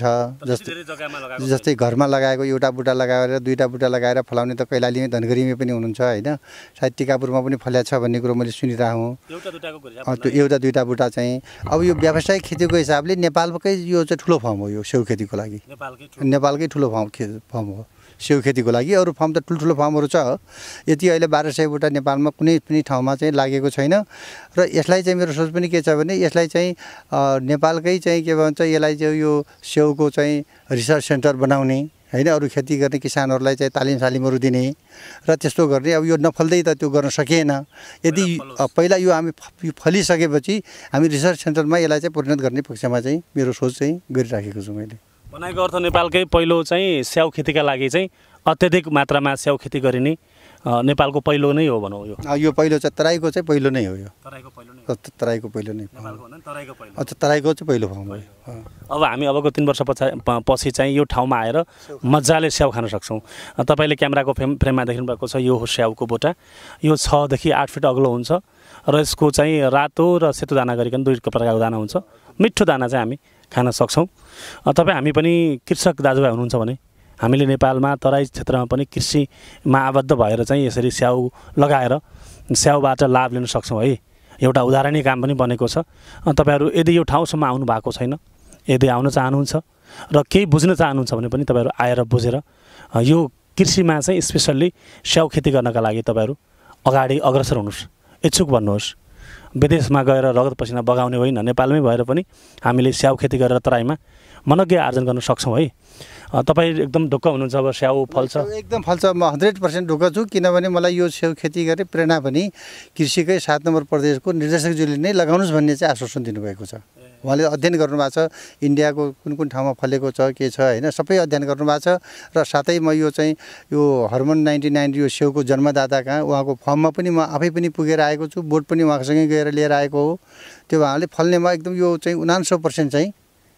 जस्तै जस्तै घरमा लगाएको एउटा बुट्टा लगाएर दुईवटा बुट्टा लगाएर फलाउने त कैलालीमै धनगढीमै पनि हुनुहुन्छ होइन सायद टिकापुरमा पनि फल्या छ भन्ने कुरो मैले सुनिरहेको हुँ एउटा दुईटाको त्यो एउटा दुईवटा बुट्टा चाहिँ अब यो व्यावसायिक खेतीको हिसाबले नेपालकै यो चाहिँ ठुलो फर्म हो यो सेउ खेतीको लागि नेपालकै ठुलो फर्म फर्म हो सेउ खेतीको लागि अरू फर्म त ठुल्ठुलो फर्महरू छ यति अहिले बाह्र सय बुट्टा नेपालमा कुनै पनि ठाउँमा चाहिँ लागेको छैन र यसलाई चाहिँ मेरो सोच पनि के छ भने यसलाई चाहिँ नेपालकै चाहिँ के भन्छ यसलाई चाहिँ यो सेउको चाहिँ रिसर्च सेन्टर बनाउने होइन अरू खेती गर्ने किसानहरूलाई चाहिँ तालिम सालिमहरू दिने र त्यस्तो गर्ने अब यो नफल्दै त त्यो गर्न सकिएन यदि पहिला यो हामी फलिसकेपछि हामी रिसर्च सेन्टरमा यसलाई चाहिँ परिणत गर्ने पक्षमा चाहिँ मेरो सोच चाहिँ गरिराखेको छु मैले भनेको अर्थ नेपालकै पहिलो चाहिँ स्याउ खेतीका लागि चाहिँ अत्याधिक मात्रामा स्याउ खेती गरिने नेपालको पहिलो नै हो भनौँ यो यो पहिलो चाहिँ तराईको चाहिँ पहिलो नै हो यो तराईको पहिलो नै तराईको पहिलो नै नेपालको भन्दा तराईको पहिलो अच्छा तराईको चाहिँ पहिलो फर्म हो अब हामी अबको तिन वर्ष पछाडि पछि चाहिँ यो ठाउँमा आएर मजाले स्याउ खान सक्छौँ तपाईँले क्यामेराको फ्रेम फ्रेममा देख्नु भएको छ यो हो स्याउको बोटा यो छदेखि आठ फिट अग्लो हुन्छ र यसको चाहिँ रातो र सेतो दाना गरिकन दुई प्रकारको दाना हुन्छ मिठो दाना चाहिँ हामी खान सक्छौँ तपाईँ हामी पनि कृषक दाजुभाइ हुनुहुन्छ भने हामीले नेपालमा तराई क्षेत्रमा पनि कृषिमा आबद्ध भएर चाहिँ यसरी स्याउ लगाएर स्याउबाट लाभ लिन सक्छौँ है एउटा उदाहरणीय काम पनि बनेको छ तपाईँहरू यदि यो ठाउँसम्म आउनु भएको छैन यदि आउन चाहनुहुन्छ र केही बुझ्न चाहनुहुन्छ भने पनि तपाईँहरू आएर बुझेर यो कृषिमा चाहिँ स्पेसल्ली स्याउ खेती गर्नका लागि तपाईँहरू अगाडि अग्रसर हुनुहोस् इच्छुक भन्नुहोस् विदेशमा गएर रगत पसिना बगाउने होइन नेपालमै भएर पनि हामीले स्याउ खेती गरेर तराईमा मनज्ञ आर्जन गर्न सक्छौँ है तपाईँ एकदम ढुक्क हुनुहुन्छ अब स्याउ फल्छ एकदम फल्छ म हन्ड्रेड पर्सेन्ट ढुक्क छु किनभने मलाई यो स्याउ खेती गर्ने प्रेरणा पनि कृषिकै सात नम्बर प्रदेशको निर्देशकज्यूले नै लगाउनुहोस् भन्ने चाहिँ आश्वासन दिनुभएको छ उहाँले अध्ययन गर्नुभएको छ इन्डियाको कुन कुन ठाउँमा फलेको छ के छ होइन सबै अध्ययन गर्नुभएको छ र साथै म यो चाहिँ यो हर्मन नाइन्टी नाइन यो स्याउको जन्मदाता कहाँ उहाँको फर्ममा पनि म आफै पनि पुगेर आएको छु बोट पनि उहाँसँगै गएर लिएर आएको हो त्यो उहाँले फल्नेमा एकदम यो चाहिँ उनान्सय पर्सेन्ट चाहिँ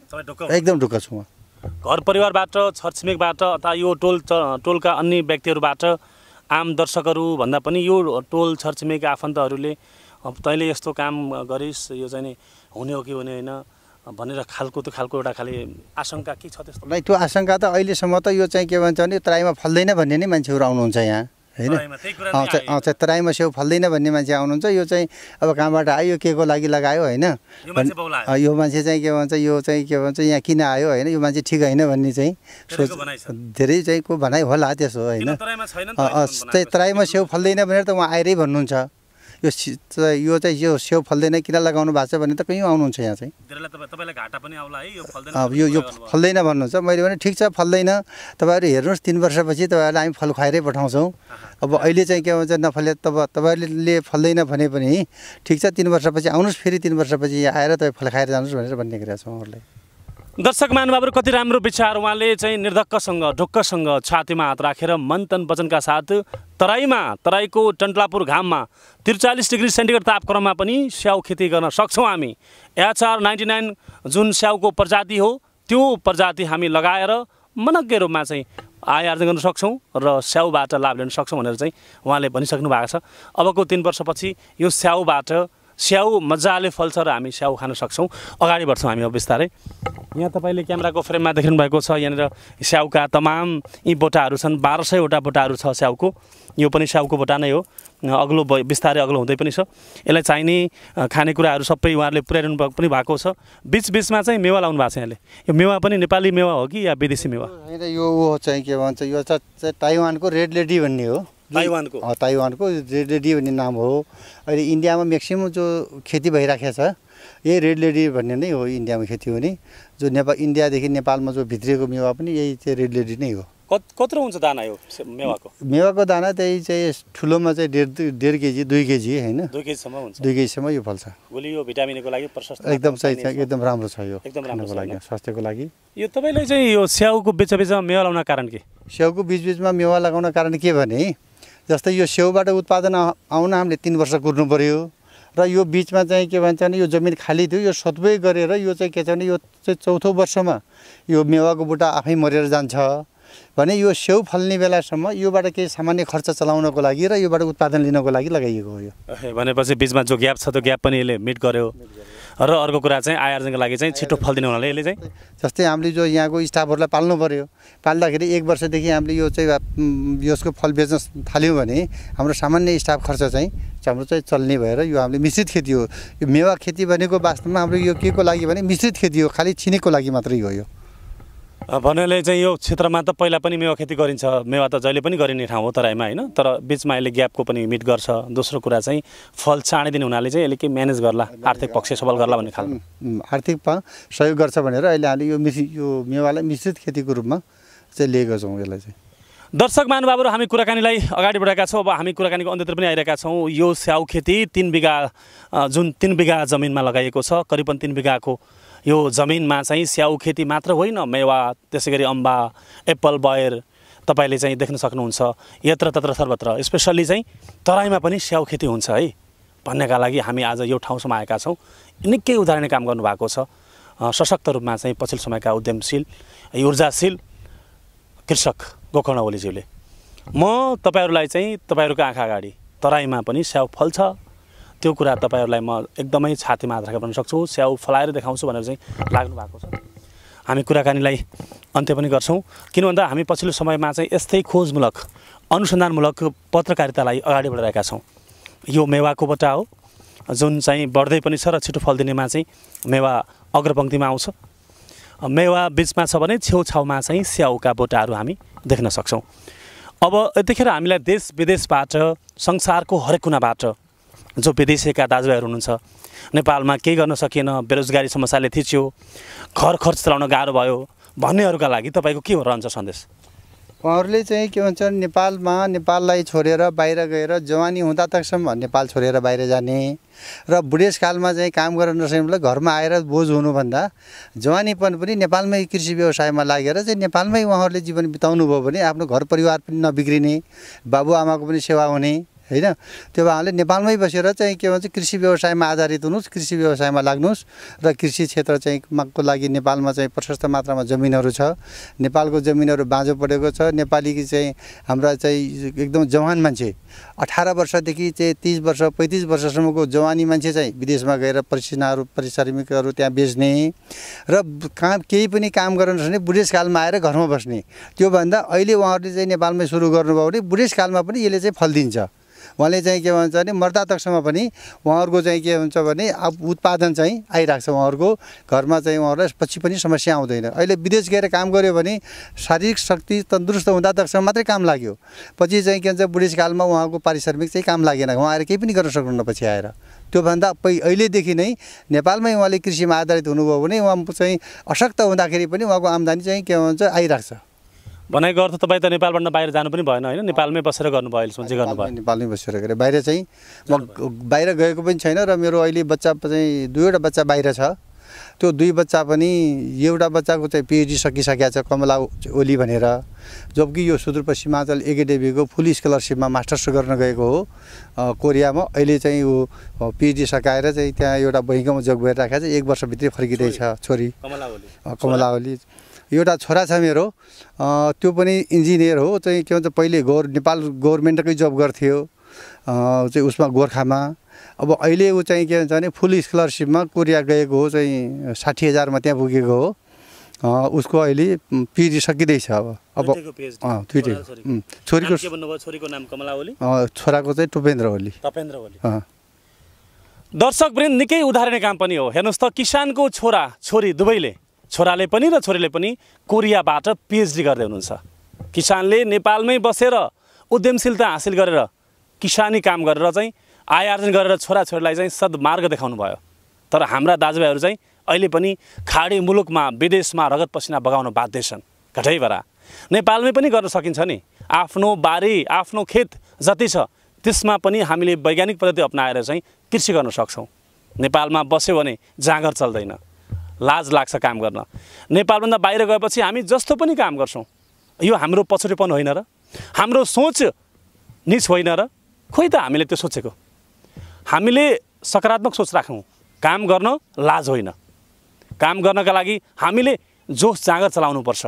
एकदम ढुक्क छु म घर परिवारबाट छरछिमेकबाट अथवा यो टोल टोलका अन्य व्यक्तिहरूबाट आम दर्शकहरू भन्दा पनि यो टोल छरछिमेक आफन्तहरूले तैँले यस्तो काम गरिस् यो चाहिँ हुने हो कि हुने होइन भनेर खालको त्यो खालको एउटा खालि आशंका के छ त्यस्तो नै त्यो आशंका त अहिलेसम्म त यो चाहिँ के भन्छ भने तराईमा फल्दैन भन्ने नै मान्छेहरू आउनुहुन्छ यहाँ होइन आउँछ तराईमा स्याउ फल्दैन भन्ने मान्छे आउनुहुन्छ यो चाहिँ अब कहाँबाट आयो के को लागि लगायो होइन यो मान्छे चाहिँ के भन्छ यो चाहिँ के भन्छ यहाँ किन आयो होइन यो मान्छे ठिक होइन भन्ने चाहिँ सोच धेरै चाहिँ को भनाइ होला त्यसो होइन तराईमा स्याउ फल्दैन भनेर त उहाँ आएरै भन्नुहुन्छ यो यो चाहिँ यो स्याउ फल्दैन किन लगाउनु भएको छ भने त कहीँ आउनुहुन्छ यहाँ चाहिँ यो यो फल्दैन भन्नुहुन्छ मैले भने ठिक छ फल्दैन तपाईँहरू हेर्नुहोस् तिन वर्षपछि तपाईँहरूलाई हामी फल खुवाएरै पठाउँछौँ अब अहिले चाहिँ के भन्छ नफले तब तपाईँहरूले फल्दैन भने पनि ठिक छ तिन वर्षपछि आउनुहोस् फेरि तिन वर्षपछि यहाँ आएर तपाईँ फल खाएर जानुहोस् भनेर भन्ने गरेका छौँ उहाँहरूलाई दर्शक महानुभावहरू कति राम्रो विचार उहाँले चाहिँ निर्धक्कसँग ढुक्कसँग छातीमा हात राखेर मन तन वचनका साथ तराईमा तराईको टन्टलापुर घाममा त्रिचालिस डिग्री सेन्टिग्रेड तापक्रममा पनि स्याउ खेती गर्न सक्छौँ हामी एचआर नाइन्टी नाइन जुन स्याउको प्रजाति हो त्यो प्रजाति हामी लगाएर मनज्ञ रूपमा चाहिँ आय आर्जन गर्न सक्छौँ र स्याउबाट लाभ लिन सक्छौँ भनेर चाहिँ उहाँले भनिसक्नु भएको छ अबको तीन वर्षपछि यो स्याउबाट स्याउ मजाले फल्छ र हामी स्याउ खान सक्छौँ। अगाडि बढ्छौँ हामी अब बिस्तारै। यहाँ तपाईँले क्यामेराको फ्रेममा देख्नु भएको छ यहाँनिर स्याउका तमाम यी बोटाहरू छन्। बाह्र सयवटा बोटाहरू छ स्याउको। यो पनि स्याउको बोटा नै हो। अग्लो बिस्तारै अग्लो हुँदै पनि छ। यसलाई चाहिने खानेकुराहरू सबै उहाँहरूले पुर्याइरहनु पनि भएको छ। बिचबिचमा चाहिँ मेवा लाउनु भएको छ यहाँले। यो मेवा पनि नेपाली मेवा हो कि या विदेशी मेवा? होइन, यो ऊ चाहिँ के भन्छ, यो चाहिँ ताइवानको रेड लेडी भन्ने हो। ताइवानको ताइवानको रेड लेडी भन्ने नाम हो। अहिले इन्डियामा म्याक्सिमम् जो खेती भइराखेको छ यही रेड लेडी भन्ने नै हो इन्डियामा खेती हुने। जो नेपाल इन्डियादेखि नेपालमा जो भित्रिएको मेवा पनि यही चाहिँ रेड लेडी नै हो। कत्रो हुन्छ दाना यो मेवाको? मेवाको दाना त्यही चाहिँ ठुलोमा चाहिँ डेढ डेढ केजी दुई केजी होइन, दुई केजीसम्म हुन्छ। दुई केजीसम्म यो फल्छ। गोली यो भिटामिनको लागि प्रशस्त एकदम चाहिँ एकदम राम्रो छ यो, एकदम राम्रो लागि स्वास्थ्यको लागि। यो तपाईँले चाहिँ यो स्याउको बिचबिचमा मेवा लगाउन कारण के? स्याउको बिचबिचमा मेवा लगाउन कारण के भने जस्तै यो स्याउबाट उत्पादन आउन हामीले तिन वर्ष कुर्नु पर्यो र यो बिचमा चाहिँ के भन्छ भने यो जमिन खाली थियो, यो सदुपयोग गरेर यो चाहिँ के छ भने यो चाहिँ चौथो वर्षमा यो मेवाको बुट्टा आफै मरेर जान्छ भने यो स्याउ फल्ने बेलासम्म योबाट केही सामान्य खर्च चलाउनको लागि र योबाट उत्पादन लिनको लागि लगाइएको हो। यो भनेपछि बिचमा जो ग्याप छ त्यो ग्याप पनि यसले मिट गर्यो र अर्को कुरा चाहिँ आय आर्जनको लागि चाहिँ छिटो फल्दिने हुनाले यसले चाहिँ जस्तै हामीले जो यहाँको स्टाफहरूलाई पाल्नु पर्यो, पाल्दाखेरि एक वर्षदेखि हामीले यो चाहिँ यसको फल बेच्न थाल्यौँ भने हाम्रो सामान्य स्टाफ खर्च चाहिँ हाम्रो चाहिँ चल्ने भएर यो हामीले मिश्रित खेती हो। यो मेवा खेती भनेको वास्तवमा हाम्रो यो के को लागि भने मिश्रित खेती हो, खालि छिनेको लागि मात्रै हो। यो भन्नाले चाहिँ यो क्षेत्रमा त पहिला पनि मेवा खेती गरिन्छ, मेवा त जहिले पनि गरिने ठाउँ हो तराईमा होइन, तर बिचमा यसले ग्यापको पनि मिट गर्छ। दोस्रो कुरा चाहिँ फल चाँडै दिने हुनाले चाहिँ यसले के म्यानेज गर्ला, आर्थिक पक्ष सबल गर्ला भन्ने खालको आर्थिक सहयोग गर्छ भनेर अहिले हामीले यो मिश्र यो मेवालाई मिश्रित खेतीको रूपमा चाहिँ लिएको छौँ। यसलाई चाहिँ दर्शक महानुभावहरू हामी कुराकानीलाई अगाडि बढाएका छौँ। अब हामी कुराकानीको अन्त्यतिर पनि आइरहेका छौँ। यो स्याउ खेती तिन बिघा जुन तिन बिघा जमिनमा लगाइएको छ, करिबन तिन बिघाको यो जमिनमा चाहिँ स्याउ खेती मात्र होइन, मेवा त्यसै गरी अम्बा, एप्पल, बयर तपाईँले चाहिँ देख्न सक्नुहुन्छ यत्र तत्र सर्वत्र। स्पेसल्ली चाहिँ तराईमा पनि स्याउ खेती हुन्छ है भन्नेका लागि हामी आज यो ठाउँसम्म आएका छौँ। निकै उदाहरणीय काम गर्नुभएको छ। सशक्त रूपमा चाहिँ पछिल्लो समयका उद्यमशील ऊर्जाशील कृषक गोकर्ण ओलीज्यूले। म तपाईँहरूलाई चाहिँ तपाईँहरूको आँखा अगाडि तराईमा पनि स्याउ फल्छ त्यो कुरा तपाईँहरूलाई म एकदमै छातीमा हात राखेर भन्न सक्छु। स्याउ फलाएर देखाउँछु भनेर चाहिँ लाग्नु भएको छ। हामी कुराकानीलाई अन्त्य पनि गर्छौँ, किन भन्दा हामी पछिल्लो समयमा चाहिँ यस्तै खोजमूलक अनुसन्धानमूलक पत्रकारितालाई अगाडि बढाइरहेका छौँ। यो मेवाको बोटा हो जुन चाहिँ बढ्दै पनि छ र छिटो फल्दिनेमा चाहिँ मेवा अग्रपङ्क्तिमा आउँछ। मेवा बिचमा छ भने छेउछाउमा चाहिँ स्याउका बोटाहरू हामी देख्न सक्छौँ। अब यतिखेर हामीलाई देश विदेशबाट संसारको हरेक कुनाबाट जो विदेशीका दाजुभाइहरू हुनुहुन्छ, नेपालमा केही गर्न सकिएन, बेरोजगारी समस्याले थिच्यो, घर खर्च चलाउन गाह्रो भयो भन्नेहरूका लागि तपाईँको के रहन्छ सन्देश? उहाँहरूले चाहिँ के भन्छ नेपालमा नेपाललाई छोडेर बाहिर गएर जवानी हुँदा तकसम्म नेपाल छोडेर बाहिर जाने र बुढेसकालमा चाहिँ काम गर्न नसकेलाई घरमा आएर बोझ हुनुभन्दा जवानीपन पनि नेपालमै कृषि व्यवसायमा लागेर चाहिँ नेपालमै उहाँहरूले जीवन बिताउनु भयो भने आफ्नो घर परिवार पनि नबिग्रिने, बाबुआमाको पनि सेवा हुने होइन। त्यो उहाँले नेपालमै बसेर चाहिँ के भन्छ कृषि व्यवसायमा आधारित हुनुहोस्, कृषि व्यवसायमा लाग्नुहोस् र कृषि क्षेत्र चाहिँ को लागि नेपालमा चाहिँ प्रशस्त मात्रामा जमिनहरू छ। नेपालको जमिनहरू बाँझो परेको छ। नेपाली चाहिँ हाम्रा चाहिँ एकदम जवान मान्छे अठार वर्षदेखि चाहिँ तिस वर्ष पैँतिस वर्षसम्मको जवानी मान्छे चाहिँ विदेशमा गएर परिसिनाहरू परिश्रमिकहरू त्यहाँ बेच्ने र काम केही पनि काम गर्न नसक्ने बुढेसकालमा आएर घरमा बस्ने। त्योभन्दा अहिले उहाँहरूले चाहिँ नेपालमै सुरु गर्नुभयो भने बुढेसकालमा पनि यसले चाहिँ फल दिन्छ। उहाँले चाहिँ के भन्छ भने मर्दा तकसम्म पनि उहाँहरूको चाहिँ के हुन्छ भने अब उत्पादन चाहिँ आइरहेको छ। उहाँहरूको घरमा चाहिँ उहाँहरूलाई पछि पनि समस्या आउँदैन। अहिले विदेश गएर काम गऱ्यो भने शारीरिक शक्ति तन्दुरुस्त हुँदा तकसम्म मात्रै काम लाग्यो, पछि चाहिँ के भन्छ बुढेसकालमा उहाँको पारिश्रमिक चाहिँ काम लागेन, उहाँ आएर केही पनि गर्न सक्नुहुन्न पछि आएर। त्योभन्दा पहि अहिलेदेखि नै नेपालमै उहाँले कृषिमा आधारित हुनुभयो भने उहाँ चाहिँ अशक्त हुँदाखेरि पनि उहाँको आम्दानी चाहिँ के भन्छ आइरहेको छ। भनेको अर्थ तपाईँ त नेपालबाट बाहिर जानु पनि भएन होइन, नेपालमै बसेर गर्नुभयो अहिलेसम्म चाहिँ गर्नुभयो? नेपालमै बसेर गरेँ, बाहिर चाहिँ म बाहिर गएको पनि छैन र मेरो अहिले बच्चा चाहिँ दुईवटा बच्चा बाहिर छ। त्यो दुई बच्चा पनि एउटा बच्चाको चाहिँ पिएचडी सकिसकेको छ कमला ओली भनेर, जबकि यो सुदूरपश्चिमाञ्चल एकाडेमीको फुल स्कलरसिपमा मास्टर्स गर्न गएको हो कोरियामा। अहिले चाहिँ ऊ पिएचडी सकाएर चाहिँ त्यहाँ एउटा बैङ्कमा जब गरिराखेको छ, एक वर्षभित्रै फर्किँदैछ छोरी कमला ओली। कमला ओली एउटा छोरा छ मेरो, त्यो पनि इन्जिनियर हो। चाहिँ के भन्छ पहिले गौर नेपाल गभर्मेन्टकै जब गर्थ्यो चाहिँ उसमा गोर्खामा, अब अहिले ऊ चाहिँ के भन्छ भने फुल स्कलरसिपमा कोरिया गएको हो चाहिँ साठी हजारमा त्यहाँ पुगेको हो उसको अहिले पिएचडी सकिँदैछ अब अब दुइटैको छोरीको छोरीको नाम कमला ओली छोराको चाहिँ टुपेन्द्र ओली तपेन्द्र ओली दर्शकवृन्द निकै उदाहरणीय काम पनि हो हेर्नुहोस् त किसानको छोरा छोरी दुवैले छोराले पनि र छोरीले पनि कोरियाबाट पिएचडी गर्दै हुनुहुन्छ किसानले नेपालमै बसेर उद्यमशीलता हासिल गरेर किसानी काम गरेर चाहिँ आय आर्जन गरेर छोराछोरीलाई चाहिँ सद्मार्ग देखाउनु भयो तर हाम्रा दाजुभाइहरू चाहिँ अहिले पनि खाडी मुलुकमा विदेशमा रगत पसिना बगाउन बाध्य छन् घटैभरा नेपालमै पनि गर्न सकिन्छ नि आफ्नो बारी आफ्नो खेत जति छ त्यसमा पनि हामीले वैज्ञानिक पद्धति अपनाएर चाहिँ कृषि गर्न सक्छौँ नेपालमा बस्यो भने जाँगर चल्दैन लाज लाग्छ काम गर्न नेपालभन्दा बाहिर गएपछि हामी जस्तो पनि काम गर्छौँ यो हाम्रो पछौटेपन होइन र हाम्रो सोच निच होइन र खोइ त हामीले त्यो सोचेको हामीले सकारात्मक सोच राखौँ काम गर्न लाज होइन काम गर्नका लागि हामीले जोस जाँगर चलाउनुपर्छ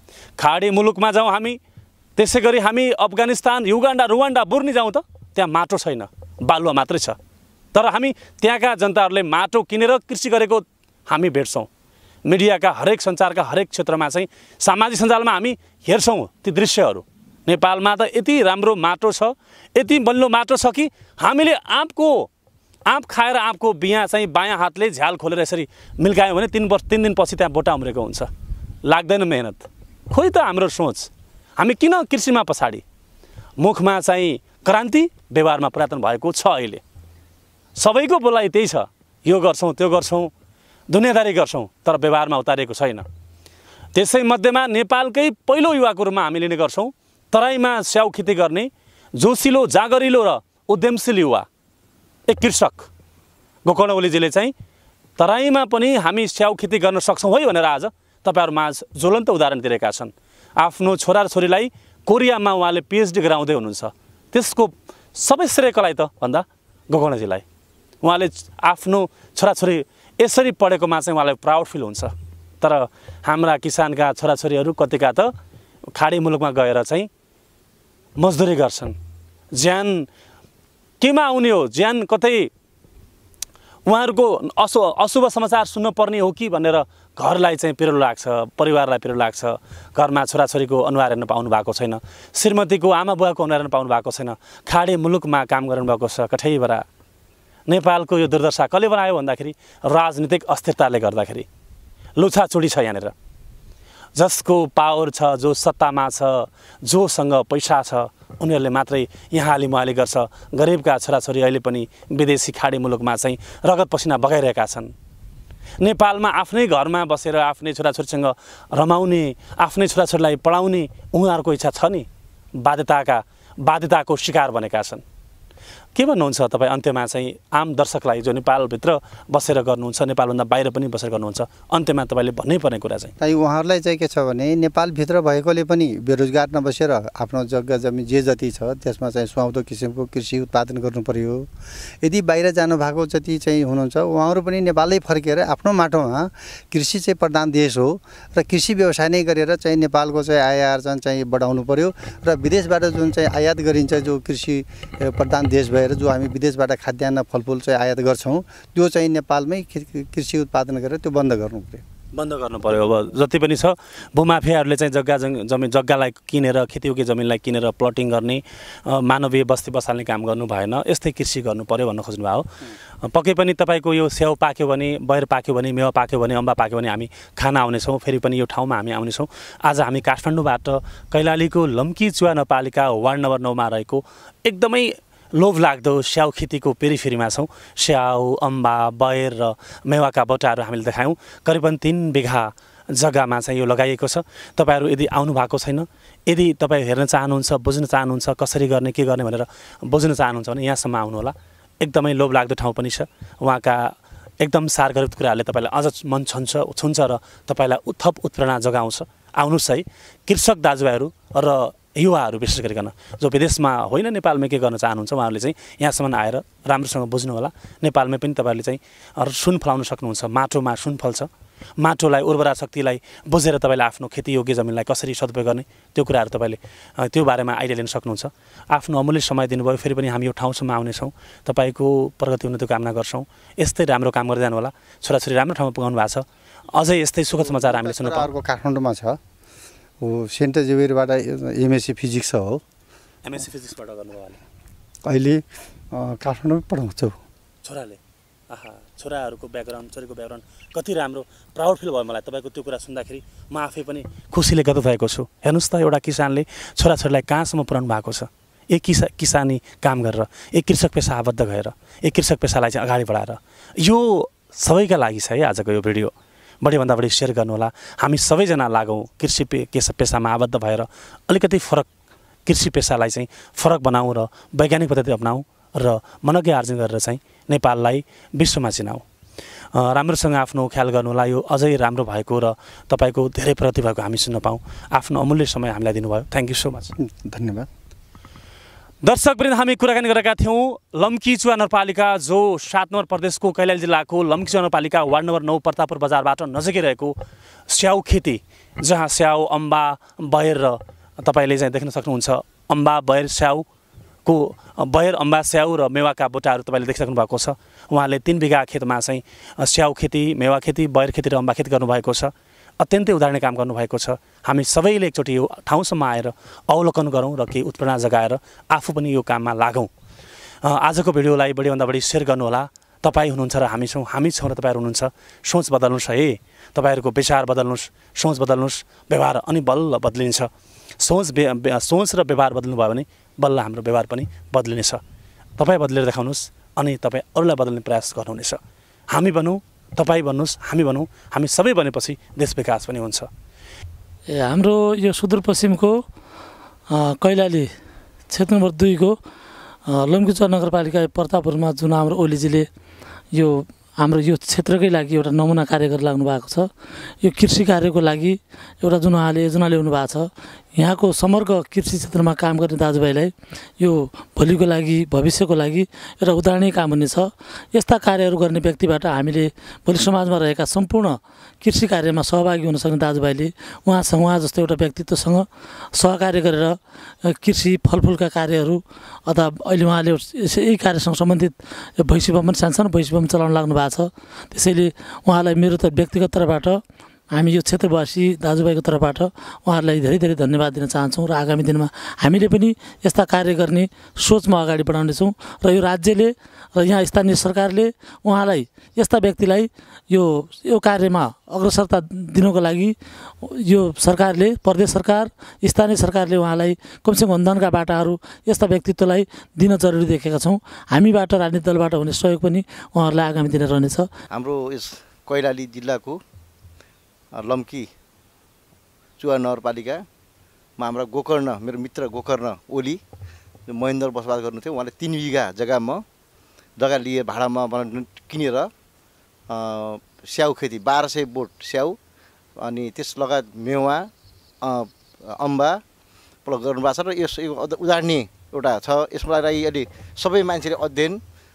खाडी मुलुकमा जाउँ हामी त्यसै गरी हामी अफगानिस्तान युगान्डा रुवान्डा बुर्नी जाउँ त त्यहाँ माटो छैन बालुवा मात्रै छ तर हामी त्यहाँका जनताहरूले माटो किनेर कृषि गरेको हामी भेट्छौँ मिडियाका हरेक सञ्चारका हरेक क्षेत्रमा चाहिँ सामाजिक सञ्जालमा हामी हेर्छौँ ती दृश्यहरू नेपालमा त यति राम्रो माटो छ यति बलियो माटो छ कि हामीले आँपको आँप खाएर आँपको बिहा चाहिँ बायाँ हातले झ्याल खोलेर यसरी मिल्कायौँ भने तिन वर्ष तिन दिनपछि त्यहाँ बोटा उम्रेको हुन्छ लाग्दैन मेहनत खोइ त हाम्रो सोच हामी किन कृषिमा पछाडि मुखमा चाहिँ क्रान्ति व्यवहारमा परिवर्तन भएको छ अहिले सबैको बोलाइ त्यही छ यो गर्छौँ त्यो गर्छौँ दुनियादारी गर्छौँ तर व्यवहारमा उतारिएको छैन त्यसै मध्येमा नेपालकै पहिलो युवाको रूपमा हामी लिने गर्छौँ तराईमा स्याउ खेती गर्ने जोसिलो जागरिलो र उद्यमशील युवा एक कृषक गोकर्ण ओलीजीले चाहिँ तराईमा पनि हामी स्याउ खेती गर्न सक्छौँ है भनेर आज तपाईँहरू माझ ज्वलन्त उदाहरण दिएका छन् आफ्नो छोरा र छोरीलाई कोरियामा उहाँले पिएचडी गराउँदै हुनुहुन्छ त्यसको सबै श्रेय कसलाई त भन्दा गोकर्णजीलाई उहाँले आफ्नो छोराछोरी यसरी पढेकोमा चाहिँ उहाँलाई प्राउड फिल हुन्छ तर हाम्रा किसानका छोराछोरीहरू कतिका त खाडी मुलुकमा गएर चाहिँ मजदुरी गर्छन् ज्यान केमा आउने हो ज्यान कतै उहाँहरूको असु अशुभ समाचार सुन्न पर्ने हो कि भनेर घरलाई चाहिँ पिरो लाग्छ परिवारलाई पिरो लाग्छ घरमा छोराछोरीको अनुहार हेर्न पाउनु भएको छैन श्रीमतीको आमा बुवाको अनुहार हेर्न पाउनु भएको छैन खाडी मुलुकमा काम गर्नुभएको छ कठैभरा नेपालको यो दुर्दशा कसले बनायो भन्दाखेरि राजनीतिक अस्थिरताले गर्दाखेरि लुछाचुडी छ यहाँनिर जसको पावर छ जो सत्तामा छ जोसँग पैसा छ उनीहरूले मात्रै यहाँ हालिमुहाली गर्छ गरिबका छोराछोरी अहिले पनि विदेशी खाडी मुलुकमा चाहिँ रगत पसिना बगाइरहेका छन् नेपालमा आफ्नै घरमा बसेर आफ्नै छोराछोरीसँग रमाउने आफ्नै छोराछोरीलाई पढाउने उहाँहरूको इच्छा छ नि बाध्यताका बाध्यताको शिकार बनेका छन् के भन्नुहुन्छ तपाईँ अन्त्यमा चाहिँ आम दर्शकलाई जो नेपालभित्र बसेर गर्नुहुन्छ नेपालभन्दा बाहिर पनि बसेर गर्नुहुन्छ अन्त्यमा तपाईँले भन्नै पर्ने कुरा चाहिँ ताकि उहाँहरूलाई चाहिँ के छ भने नेपालभित्र भएकोले पनि बेरोजगार नबसेर आफ्नो जग्गा जमिन जे जति छ त्यसमा चाहिँ सुहाउँदो किसिमको कृषि उत्पादन गर्नु पर्यो यदि बाहिर जानुभएको जति चाहिँ हुनुहुन्छ उहाँहरू पनि नेपालै फर्केर आफ्नो माटोमा कृषि चाहिँ प्रधान देश हो र कृषि व्यवसाय नै गरेर चाहिँ नेपालको चाहिँ आय आर्जन चाहिँ बढाउनु पर्यो र विदेशबाट जुन चाहिँ आयात गरिन्छ जो कृषि प्रधान देश भएर जो हामी विदेशबाट खाद्यान्न फलफुल चाहिँ आयात गर्छौँ त्यो चाहिँ नेपालमै कृषि उत्पादन गरेर त्यो बन्द गर्नु पर्यो बन्द गर्नु पर्यो अब जति पनि छ भूमाफियाहरूले चाहिँ जग्गा जमिन जग्गालाई किनेर खेतीयोग्य जमिनलाई किनेर प्लटिङ गर्ने मानवीय बस्ती बसाल्ने काम गर्नु भएन यस्तै कृषि गर्नु पर्यो भन्न खोज्नु भयो पक्कै पनि तपाईँको यो स्याउ पाक्यो भने बयर पाक्यो भने मेवा पाक्यो भने अम्बा पाक्यो भने हामी खान आउनेछौँ फेरि पनि यो ठाउँमा हामी आउनेछौँ आज हामी काठमाडौँबाट कैलालीको लम्की चुवा नगरपालिका वार्ड नम्बर नौमा रहेको एकदमै लोभ लाग्दो स्याउ खेतीको पेरिफेरीमा छौँ स्याउ अम्बा बयर र मेवाका बोटाहरू हामीले देखायौँ करिबन तिन बिघा जग्गामा चाहिँ यो लगाइएको छ तपाईँहरू यदि आउनु भएको छैन यदि तपाईँ हेर्न चाहनुहुन्छ बुझ्न चाहनुहुन्छ कसरी गर्ने के गर्ने भनेर बुझ्न चाहनुहुन्छ भने यहाँसम्म आउनुहोला एकदमै लोभ लाग्दो ठाउँ पनि छ उहाँका एकदम सारगर्भित कुराहरूले तपाईँलाई अझ मन छन्छ छुन्छ र तपाईँलाई उत्थप उत्प्रेरणा जगाउँछ आउनुहोस् है कृषक दाजुभाइहरू र युवाहरू विशेष गरिकन जो विदेशमा होइन नेपालमै के गर्न चाहनुहुन्छ उहाँहरूले चाहिँ यहाँसम्म आएर राम्रोसँग बुझ्नु होला नेपालमै पनि तपाईँहरूले चाहिँ सुन फलाउन सक्नुहुन्छ माटोमा सुन फल्छ माटोलाई उर्वरा शक्तिलाई बुझेर तपाईँले आफ्नो खेतीयोग्य जमिनलाई कसरी सदुपयोग गर्ने त्यो कुराहरू तपाईँले त्यो बारेमा आइडिया लिन सक्नुहुन्छ। आफ्नो अमूल्य समय दिनुभयो। फेरि पनि हामी यो ठाउँसम्म आउनेछौँ। तपाईँको प्रगति उन्नतिको कामना गर्छौँ। यस्तै राम्रो काम गर्दै जानु होला। छोराछोरी राम्रो ठाउँमा पुगाउनु भएको छ। अझै यस्तै सुखद समाचार हामीले सुन्नु पाऊँ। अर्को काठमाडौँमा छ, ऊ सेन्ट जेभियरबाट एमएससी फिजिक्स हो। एमएससी फिजिक्सबाट गर्नुभयो अहिले अहिले काठमाडौँमै पढाउँछौ छोराले। आहा, छोराहरूको ब्याकग्राउन्ड, छोरीको ब्याकग्राउन्ड कति राम्रो, प्राउड फिल भयो मलाई तपाईँको त्यो कुरा सुन्दाखेरि। म आफै पनि खुसीले गत भएको छु। हेर्नुहोस् त, एउटा किसानले छोराछोरीलाई कहाँसम्म पुऱ्याउनु भएको छ। एक किसा किसानी काम गरेर, एक कृषक पेसा आबद्ध भएर, एक कृषक पेसालाई चाहिँ अगाडि बढाएर, यो सबैका लागि छ है आजको यो भिडियो। बढीभन्दा बढी सेयर गर्नुहोला। हामी सबैजना लागौँ कृषि पे केस पेसामा आबद्ध भएर अलिकति फरक कृषि पेसालाई चाहिँ फरक बनाऊँ र वैज्ञानिक पद्धति अपनाऊँ र मनज्ञ आर्जन गरेर चाहिँ नेपाललाई विश्वमा चिनाऊँ। राम्रोसँग आफ्नो ख्याल गर्नुहोला। यो अझै राम्रो भएको र तपाईँको धेरै प्रगति भएको हामी सुन्न पाऊँ। आफ्नो अमूल्य समय हामीलाई दिनुभयो। Thank you so much. धन्यवाद। दर्शकवृन्द, हामी कुराकानी गरेका थियौँ लम्की चुवा नगरपालिका जो सात नम्बर प्रदेशको कैलाली जिल्लाको लम्की चुवा नगरपालिका वार्ड नम्बर नौ प्रतापपुर बजारबाट नजिकै रहेको स्याउ खेती, जहाँ स्याउ, अम्बा, बयर र तपाईँले चाहिँ देख्न सक्नुहुन्छ अम्बा, बयर, स्याउको बयर, अम्बा, स्याउ र मेवाका बोटाहरू तपाईँले देखिसक्नु भएको छ। उहाँले तिन बिघा खेतमा चाहिँ स्याउ खेती, मेवा खेती, बयर खेती र अम्बा खेती गर्नुभएको छ। अत्यन्तै उदाहरणीय काम गर्नुभएको छ। हामी सबैले एकचोटि यो ठाउँसम्म आएर अवलोकन गरौँ र केही उत्प्रेरणा जगाएर आफू पनि यो काममा लागौँ। आजको भिडियोलाई बढीभन्दा बढी सेयर गर्नुहोला। तपाईँ हुनुहुन्छ र हामी छौँ, हामी छौँ र तपाईँहरू हुनुहुन्छ। सोच बदल्नुहोस् है, तपाईँहरूको विचार बदल्नुहोस्, सोच बदल्नुहोस्, व्यवहार अनि बल्ल बदलिन्छ। सोच सोच र व्यवहार बदल्नु भयो भने बल्ल हाम्रो व्यवहार पनि बदलिनेछ। तपाईँ बदलेर देखाउनुहोस् अनि तपाईँ अरूलाई बदल्ने प्रयास गर्नुहुनेछ। हामी बनौँ, तपाईँ भन्नुहोस्, हामी भनौँ। हामी सबै बनेपछि देश विकास पनि हुन्छ। ए हाम्रो यो सुदूरपश्चिमको कैलाली क्षेत्र नम्बर दुईको लम्कीचुवा नगरपालिका प्रतापपुरमा जुन हाम्रो ओलीजीले यो हाम्रो यो क्षेत्रकै लागि एउटा नमुना कार्य गरेर लाग्नु भएको छ। यो कृषि कार्यको लागि एउटा जुन उहाँले योजना ल्याउनु भएको छ। यहाँको समग्र कृषि क्षेत्रमा काम गर्ने दाजुभाइलाई यो भोलिको लागि, भविष्यको लागि एउटा उदाहरणीय काम हुनेछ। यस्ता कार्यहरू गर्ने व्यक्तिबाट हामीले भोलि समाजमा रहेका सम्पूर्ण कृषि कार्यमा सहभागी हुन सक्ने दाजुभाइले उहाँसँग, उहाँ जस्तो एउटा व्यक्तित्वसँग सहकार्य गरेर कृषि फलफुलका कार्यहरू अथवा अहिले उहाँले यही कार्यसँग सम्बन्धित भैँसी बम पनि सानसानो भैँसी बम चलाउन लाग्नु भएको छ। त्यसैले उहाँलाई मेरो त व्यक्तिगत तर्फबाट, हामी यो क्षेत्रवासी दाजुभाइको तर्फबाट उहाँहरूलाई धेरै धेरै धन्यवाद दिन चाहन्छौँ। र आगामी दिनमा हामीले पनि यस्ता कार्य गर्ने सोचमा अगाडि बढाउनेछौँ र यो राज्यले र यहाँ स्थानीय सरकारले उहाँलाई, यस्ता व्यक्तिलाई यो यो कार्यमा अग्रसरता दिनको लागि यो सरकारले, प्रदेश सरकार, स्थानीय सरकारले उहाँलाई कमसेकम अनुदानका बाटाहरू यस्ता व्यक्तित्वलाई दिन जरुरी देखेका छौँ। हामीबाट, राजनीतिक दलबाट हुने सहयोग पनि उहाँहरूलाई आगामी दिन रहनेछ। हाम्रो यस कैलाली जिल्लाको लम्की चुवा नगरपालिकामा हाम्रा गोकर्ण, मेरो मित्र गोकर्ण ओली महेन्द्र बसोबास गर्नुहुन्थ्यो। उहाँले तिन बिघा जग्गामा जग्गा लिए भाडामा किनेर स्याउ खेती, बाह्र सय बोट स्याउ अनि त्यस लगायत मेवा, अम्बा प्लग गर्नुभएको छ। र यस उदाहरणीय एउटा छ। यसमा लागि अहिले सबै मान्छेले अध्ययन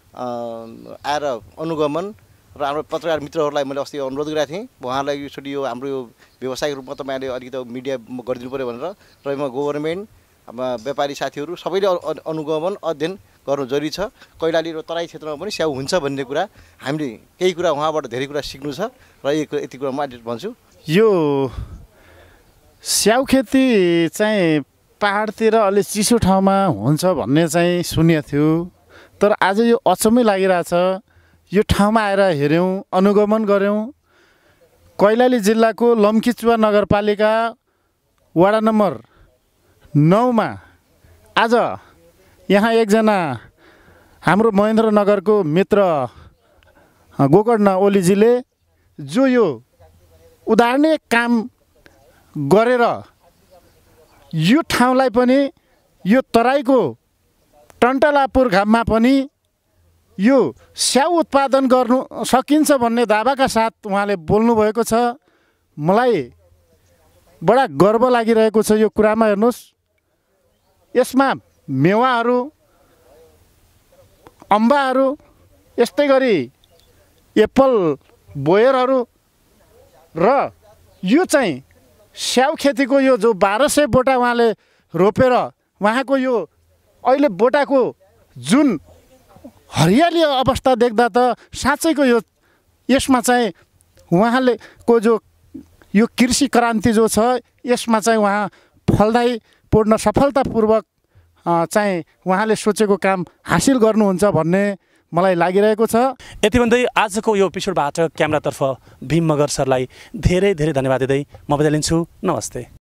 आएर अनुगमन र हाम्रो पत्रकार मित्रहरूलाई मैले अस्ति अनुरोध गरेको थिएँ, उहाँलाई यसरी यो हाम्रो यो व्यावसायिक रूपमा तपाईँले अलिकति मिडिया गरिदिनु पऱ्यो भनेर। र यसमा गभर्मेन्ट, व्यापारी साथीहरू सबैले अनुगमन अध्ययन गर्नु जरुरी छ। कैलाली र तराई क्षेत्रमा पनि स्याउ हुन्छ भन्ने कुरा हामीले केही कुरा उहाँबाट धेरै कुरा सिक्नु छ र यति कुरा म भन्छु। यो स्याउ खेती चाहिँ पहाडतिर अलि चिसो ठाउँमा हुन्छ भन्ने चाहिँ सुनेको थियो, तर आज यो अचम्मै लागिरहेछ। यो ठाउँमा आएर हेऱ्यौँ, अनुगमन गऱ्यौँ। कैलाली जिल्लाको लम्कीचुवा नगरपालिका वडा नम्बर नौमा आज यहाँ एकजना हाम्रो महेन्द्रनगरको मित्र गोकर्ण ओलीजीले जो यो उदाहरणीय काम गरेर यो ठाउँलाई पनि, यो तराईको टन्टलापुर घाममा पनि यो स्याउ उत्पादन गर्नु सकिन्छ भन्ने दावाका साथ उहाँले बोल्नुभएको छ। मलाई बडा गर्व लागिरहेको छ यो कुरामा। हेर्नुहोस्, यसमा मेवाहरू, अम्बाहरू, यस्तै गरी एप्पल बोयरहरू र यो चाहिँ स्याउ खेतीको यो जो बाह्र सय बोटा उहाँले रोपेर उहाँको यो अहिले बोटाको जुन हरियाली अवस्था देख्दा त साँच्चैको यो यसमा चाहिँ उहाँले को जो यो कृषि क्रान्ति जो छ यसमा चाहिँ उहाँ फलदायी पूर्ण सफलतापूर्वक चाहिँ उहाँले सोचेको काम हासिल गर्नुहुन्छ भन्ने मलाई लागिरहेको छ। यति भन्दै आजको यो एपिसोडबाट क्यामेरातर्फ भीम मगर सरलाई धेरै धेरै धन्यवाद दिँदै म बिदा लिन्छु। नमस्ते।